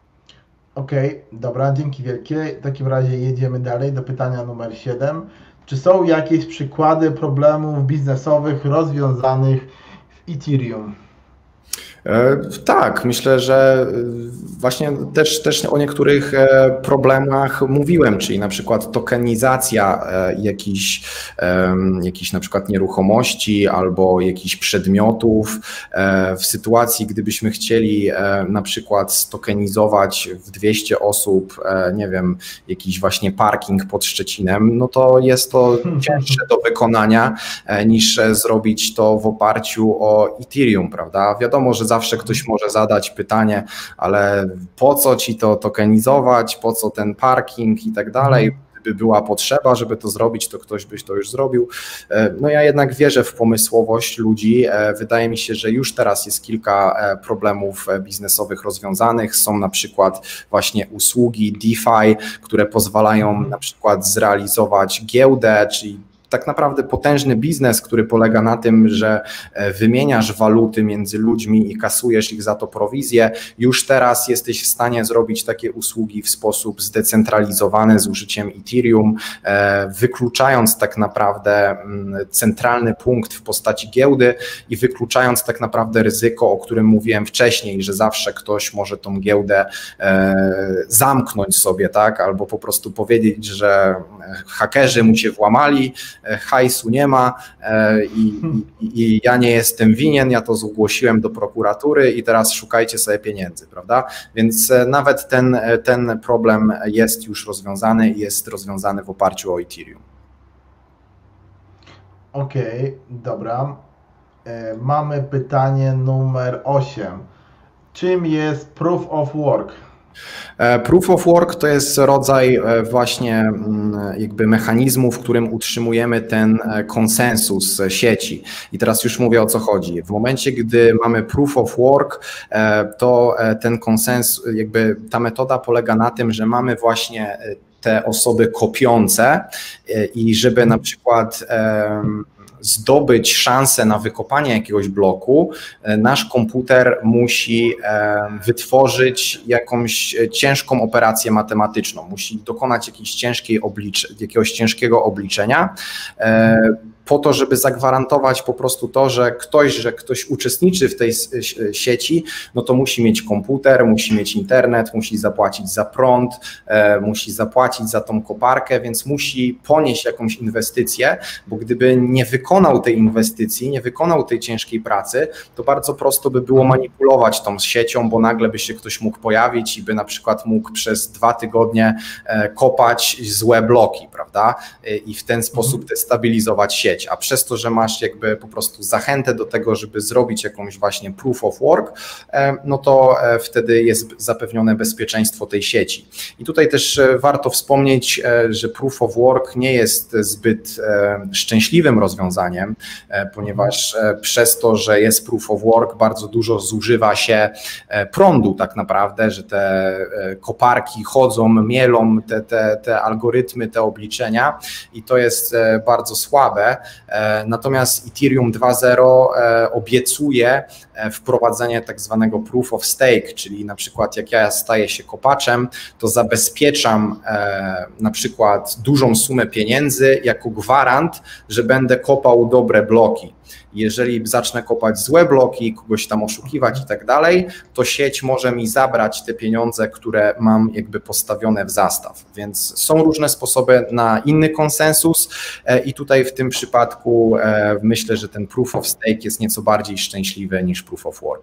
Okej, okay, dobra, dzięki wielkie. W takim razie jedziemy dalej do pytania numer siedem. Czy są jakieś przykłady problemów biznesowych rozwiązanych w Ethereum? Tak, myślę, że właśnie też, też o niektórych problemach mówiłem, czyli na przykład tokenizacja jakichś, jakichś na przykład nieruchomości albo jakichś przedmiotów w sytuacji, gdybyśmy chcieli na przykład stokenizować w dwieście osób, nie wiem, jakiś właśnie parking pod Szczecinem, no to jest to cięższe do wykonania niż zrobić to w oparciu o Ethereum, prawda? Wiadomo, że zawsze ktoś może zadać pytanie, ale po co ci to tokenizować, po co ten parking i tak dalej. Gdyby była potrzeba, żeby to zrobić, to ktoś by to już zrobił. No ja jednak wierzę w pomysłowość ludzi. Wydaje mi się, że już teraz jest kilka problemów biznesowych rozwiązanych. Są na przykład właśnie usługi DeFi, które pozwalają na przykład zrealizować giełdę, czyli tak naprawdę potężny biznes, który polega na tym, że wymieniasz waluty między ludźmi i kasujesz ich za to prowizję. Już teraz jesteś w stanie zrobić takie usługi w sposób zdecentralizowany z użyciem Ethereum, wykluczając tak naprawdę centralny punkt w postaci giełdy i wykluczając tak naprawdę ryzyko, o którym mówiłem wcześniej, że zawsze ktoś może tą giełdę zamknąć sobie, tak, albo po prostu powiedzieć, że hakerzy mu się włamali, hajsu nie ma i, i, i ja nie jestem winien, ja to zgłosiłem do prokuratury i teraz szukajcie sobie pieniędzy, prawda? Więc nawet ten, ten problem jest już rozwiązany i jest rozwiązany w oparciu o Ethereum. Okej, okay, dobra. Mamy pytanie numer osiem. Czym jest Proof of Work? Proof of Work to jest rodzaj właśnie jakby mechanizmu, w którym utrzymujemy ten konsensus sieci. I teraz już mówię, o co chodzi. W momencie, gdy mamy Proof of Work, to ten konsensus, jakby ta metoda polega na tym, że mamy właśnie te osoby kopiące i żeby na przykład zdobyć szansę na wykopanie jakiegoś bloku, nasz komputer musi wytworzyć jakąś ciężką operację matematyczną, musi dokonać jakiejś ciężkiej oblicz- jakiegoś ciężkiego obliczenia, po to, żeby zagwarantować po prostu to, że ktoś, że ktoś uczestniczy w tej sieci, no to musi mieć komputer, musi mieć internet, musi zapłacić za prąd, musi zapłacić za tą koparkę, więc musi ponieść jakąś inwestycję, bo gdyby nie wykonał tej inwestycji, nie wykonał tej ciężkiej pracy, to bardzo prosto by było manipulować tą siecią, bo nagle by się ktoś mógł pojawić i by na przykład mógł przez dwa tygodnie kopać złe bloki, prawda? I w ten sposób destabilizować sieć. A przez to, że masz jakby po prostu zachętę do tego, żeby zrobić jakąś właśnie proof of work, no to wtedy jest zapewnione bezpieczeństwo tej sieci. I tutaj też warto wspomnieć, że proof of work nie jest zbyt szczęśliwym rozwiązaniem, ponieważ przez to, że jest proof of work, bardzo dużo zużywa się prądu tak naprawdę, że te koparki chodzą, mielą te, te, te algorytmy, te obliczenia i to jest bardzo słabe. Natomiast Ethereum dwa zero obiecuje wprowadzenie tak zwanego proof of stake, czyli na przykład jak ja staję się kopaczem, to zabezpieczam na przykład dużą sumę pieniędzy jako gwarant, że będę kopał dobre bloki. Jeżeli zacznę kopać złe bloki, kogoś tam oszukiwać i tak dalej, to sieć może mi zabrać te pieniądze, które mam jakby postawione w zastaw. Więc są różne sposoby na inny konsensus i tutaj w tym przypadku myślę, że ten proof of stake jest nieco bardziej szczęśliwy niż proof of work.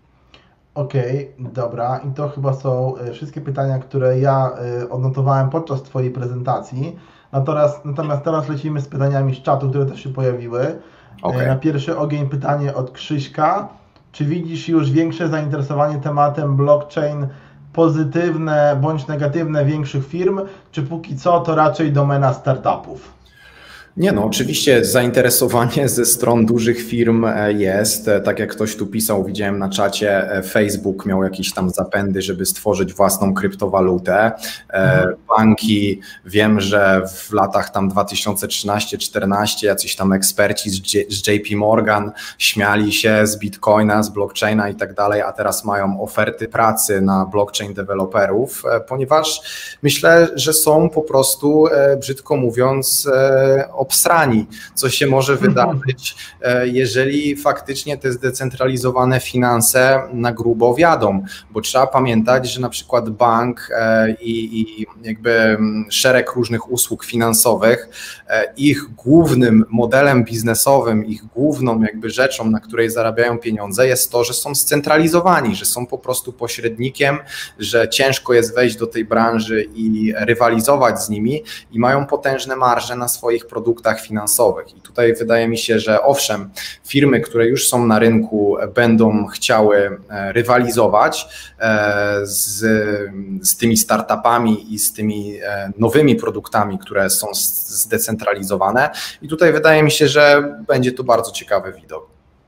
Okej, okay, dobra. I to chyba są wszystkie pytania, które ja odnotowałem podczas Twojej prezentacji. Natomiast, natomiast teraz lecimy z pytaniami z czatu, które też się pojawiły. Okay. Na pierwszy ogień pytanie od Krzyśka. Czy widzisz już większe zainteresowanie tematem blockchain, pozytywne bądź negatywne większych firm, czy póki co to raczej domena startupów? Nie no, oczywiście zainteresowanie ze stron dużych firm jest. Tak jak ktoś tu pisał, widziałem na czacie, Facebook miał jakieś tam zapędy, żeby stworzyć własną kryptowalutę. Mhm. Banki, wiem, że w latach tam dwa tysiące trzynaście czternaście jacyś tam eksperci z J P Morgan śmiali się z Bitcoina, z blockchaina i tak dalej, a teraz mają oferty pracy na blockchain deweloperów, ponieważ myślę, że są po prostu, brzydko mówiąc, obsrani, co się może wydarzyć, jeżeli faktycznie te zdecentralizowane finanse na grubo wjadą, bo trzeba pamiętać, że na przykład bank i, i jakby szereg różnych usług finansowych, ich głównym modelem biznesowym, ich główną jakby rzeczą, na której zarabiają pieniądze, jest to, że są scentralizowani, że są po prostu pośrednikiem, że ciężko jest wejść do tej branży i rywalizować z nimi i mają potężne marże na swoich produktach finansowych. I tutaj wydaje mi się, że owszem, firmy, które już są na rynku, będą chciały rywalizować z, z tymi startupami i z tymi nowymi produktami, które są zdecentralizowane. I tutaj wydaje mi się, że będzie to bardzo ciekawy widok.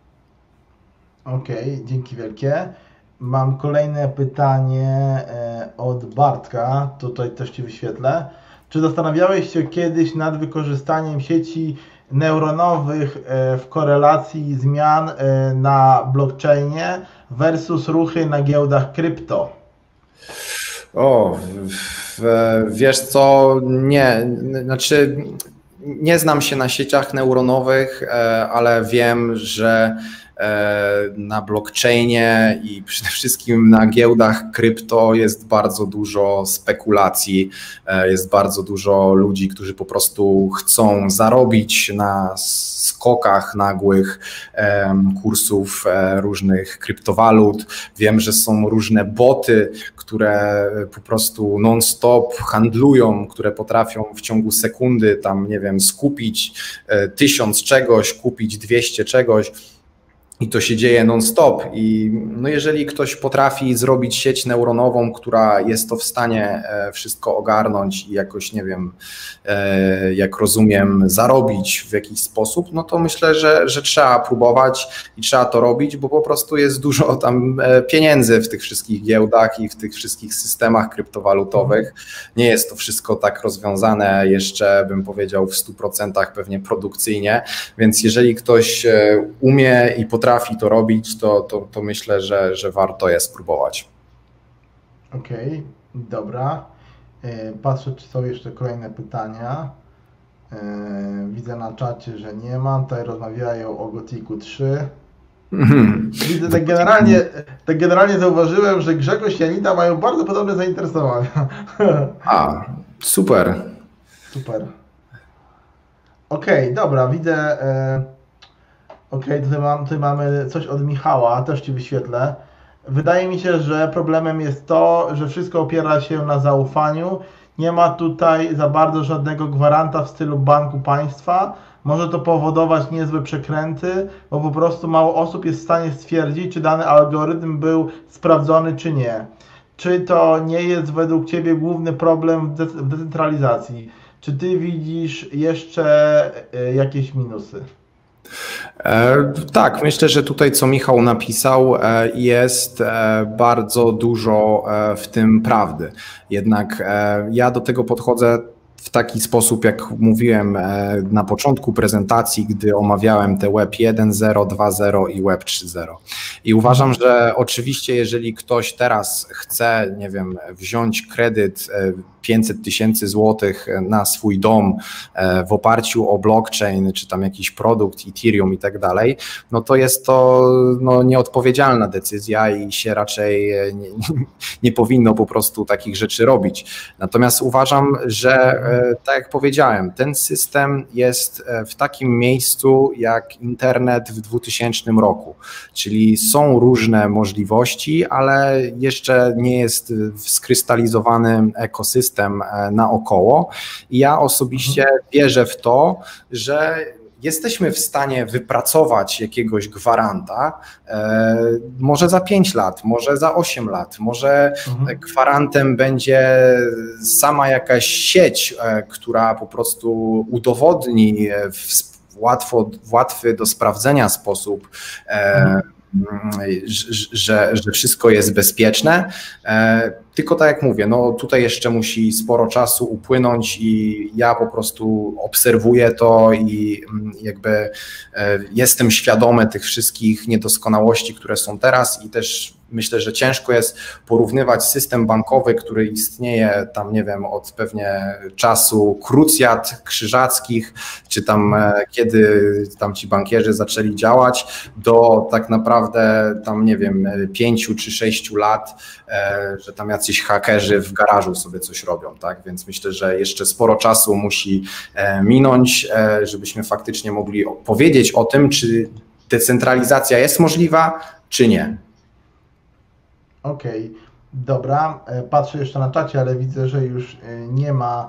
Okej, okay, dzięki wielkie. Mam kolejne pytanie od Bartka, tutaj też Ci wyświetlę. Czy zastanawiałeś się kiedyś nad wykorzystaniem sieci neuronowych w korelacji zmian na blockchainie versus ruchy na giełdach krypto? O, wiesz co, nie, znaczy nie znam się na sieciach neuronowych, ale wiem, że na blockchainie i przede wszystkim na giełdach krypto jest bardzo dużo spekulacji, jest bardzo dużo ludzi, którzy po prostu chcą zarobić na skokach nagłych kursów różnych kryptowalut. Wiem, że są różne boty, które po prostu non-stop handlują, które potrafią w ciągu sekundy tam, nie wiem, skupić tysiąc czegoś, kupić dwieście czegoś. I to się dzieje non-stop i no jeżeli ktoś potrafi zrobić sieć neuronową, która jest to w stanie wszystko ogarnąć i jakoś, nie wiem, jak rozumiem, zarobić w jakiś sposób, no to myślę, że, że trzeba próbować i trzeba to robić, bo po prostu jest dużo tam pieniędzy w tych wszystkich giełdach i w tych wszystkich systemach kryptowalutowych. Nie jest to wszystko tak rozwiązane jeszcze, bym powiedział, w stu procentach pewnie produkcyjnie, więc jeżeli ktoś umie i potrafi potrafi to robić, to, to, to myślę, że, że warto jest spróbować. Okej, okay, dobra. Patrzę, czy są jeszcze kolejne pytania. Widzę na czacie, że nie ma. Tutaj rozmawiają o Gothicu trzy. Mm-hmm. Widzę, tak generalnie, tak generalnie zauważyłem, że Grzegorz i Anita mają bardzo podobne zainteresowania. A, super. Super. Okej, okay, dobra, widzę... Okej, okay, tutaj, mam, tutaj mamy coś od Michała, też Ci wyświetlę. Wydaje mi się, że problemem jest to, że wszystko opiera się na zaufaniu. Nie ma tutaj za bardzo żadnego gwaranta w stylu banku państwa. Może to powodować niezłe przekręty, bo po prostu mało osób jest w stanie stwierdzić, czy dany algorytm był sprawdzony, czy nie. Czy to nie jest według Ciebie główny problem w, de w decentralizacji? Czy Ty widzisz jeszcze jakieś minusy? E, tak, myślę, że tutaj co Michał napisał, e, jest e, bardzo dużo e, w tym prawdy. Jednak e, ja do tego podchodzę w taki sposób, jak mówiłem e, na początku prezentacji, gdy omawiałem te Web jeden zero, dwa zero i Web trzy zero. I uważam, że oczywiście jeżeli ktoś teraz chce, nie wiem, wziąć kredyt e, pięćset tysięcy złotych na swój dom w oparciu o blockchain, czy tam jakiś produkt Ethereum i tak dalej, no to jest to no, nieodpowiedzialna decyzja i się raczej nie, nie powinno po prostu takich rzeczy robić. Natomiast uważam, że tak jak powiedziałem, ten system jest w takim miejscu jak internet w dwutysięcznym roku, czyli są różne możliwości, ale jeszcze nie jest skrystalizowany ekosystem naokoło. I ja osobiście wierzę w to, że jesteśmy w stanie wypracować jakiegoś gwaranta, e, może za pięć lat, może za osiem lat, może mhm. gwarantem będzie sama jakaś sieć, e, która po prostu udowodni w łatwo, w łatwy do sprawdzenia sposób, e, mhm. Że, że wszystko jest bezpieczne, tylko tak jak mówię, no tutaj jeszcze musi sporo czasu upłynąć i ja po prostu obserwuję to i jakby jestem świadomy tych wszystkich niedoskonałości, które są teraz i też myślę, że ciężko jest porównywać system bankowy, który istnieje tam, nie wiem, od pewnie czasu krucjat krzyżackich, czy tam kiedy tam ci bankierzy zaczęli działać, do tak naprawdę tam, nie wiem, pięciu czy sześciu lat, że tam jacyś hakerzy w garażu sobie coś robią, tak? Więc myślę, że jeszcze sporo czasu musi minąć, żebyśmy faktycznie mogli powiedzieć o tym, czy decentralizacja jest możliwa, czy nie. Okej, okay. Dobra. Patrzę jeszcze na czacie, ale widzę, że już nie ma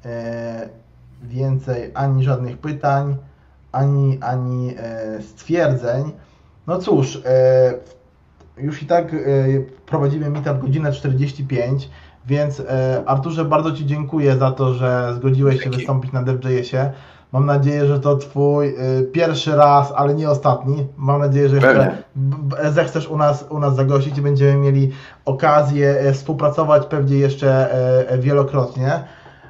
więcej ani żadnych pytań, ani, ani stwierdzeń. No cóż, już i tak prowadzimy meetup godzinę czterdzieści pięć, więc Arturze, bardzo Ci dziękuję za to, że zgodziłeś się wystąpić na DevJS-ie. Mam nadzieję, że to Twój pierwszy raz, ale nie ostatni. Mam nadzieję, że jeszcze zechcesz u nas, u nas zagościć i będziemy mieli okazję współpracować pewnie jeszcze wielokrotnie.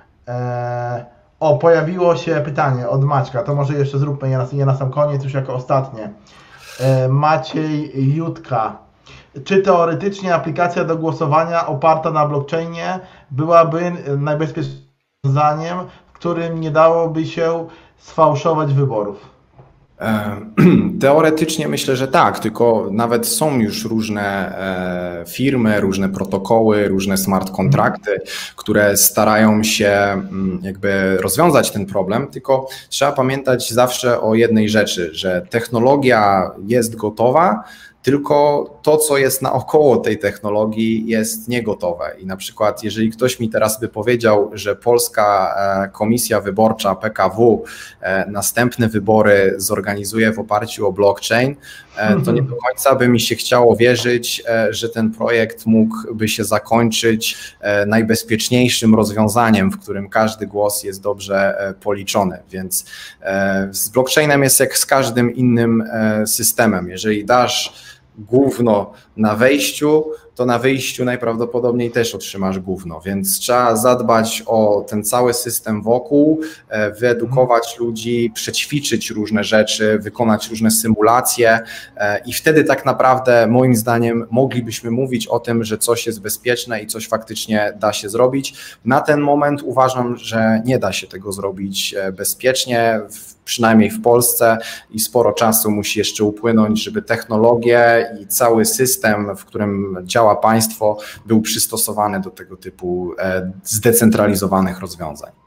O, pojawiło się pytanie od Maćka, to może jeszcze zróbmy je na, je na sam koniec, już jako ostatnie. Maciej Jutka. Czy teoretycznie aplikacja do głosowania oparta na blockchainie byłaby najbezpieczniejszym rozwiązaniem, w którym nie dałoby się sfałszować wyborów? Teoretycznie myślę, że tak, tylko nawet są już różne firmy, różne protokoły, różne smart kontrakty, które starają się jakby rozwiązać ten problem, tylko trzeba pamiętać zawsze o jednej rzeczy, że technologia jest gotowa, tylko to, co jest naokoło tej technologii, jest niegotowe. I na przykład, jeżeli ktoś mi teraz by powiedział, że Polska Komisja Wyborcza P K W następne wybory zorganizuje w oparciu o blockchain, to nie do końca by mi się chciało wierzyć, że ten projekt mógłby się zakończyć najbezpieczniejszym rozwiązaniem, w którym każdy głos jest dobrze policzony. Więc z blockchainem jest jak z każdym innym systemem. Jeżeli dasz gówno na wejściu, to na wyjściu najprawdopodobniej też otrzymasz gówno, więc trzeba zadbać o ten cały system wokół, wyedukować ludzi, przećwiczyć różne rzeczy, wykonać różne symulacje i wtedy tak naprawdę moim zdaniem moglibyśmy mówić o tym, że coś jest bezpieczne i coś faktycznie da się zrobić. Na ten moment uważam, że nie da się tego zrobić bezpiecznie, przynajmniej w Polsce, i sporo czasu musi jeszcze upłynąć, żeby technologie i cały system, w którym działa państwo, był przystosowany do tego typu zdecentralizowanych rozwiązań.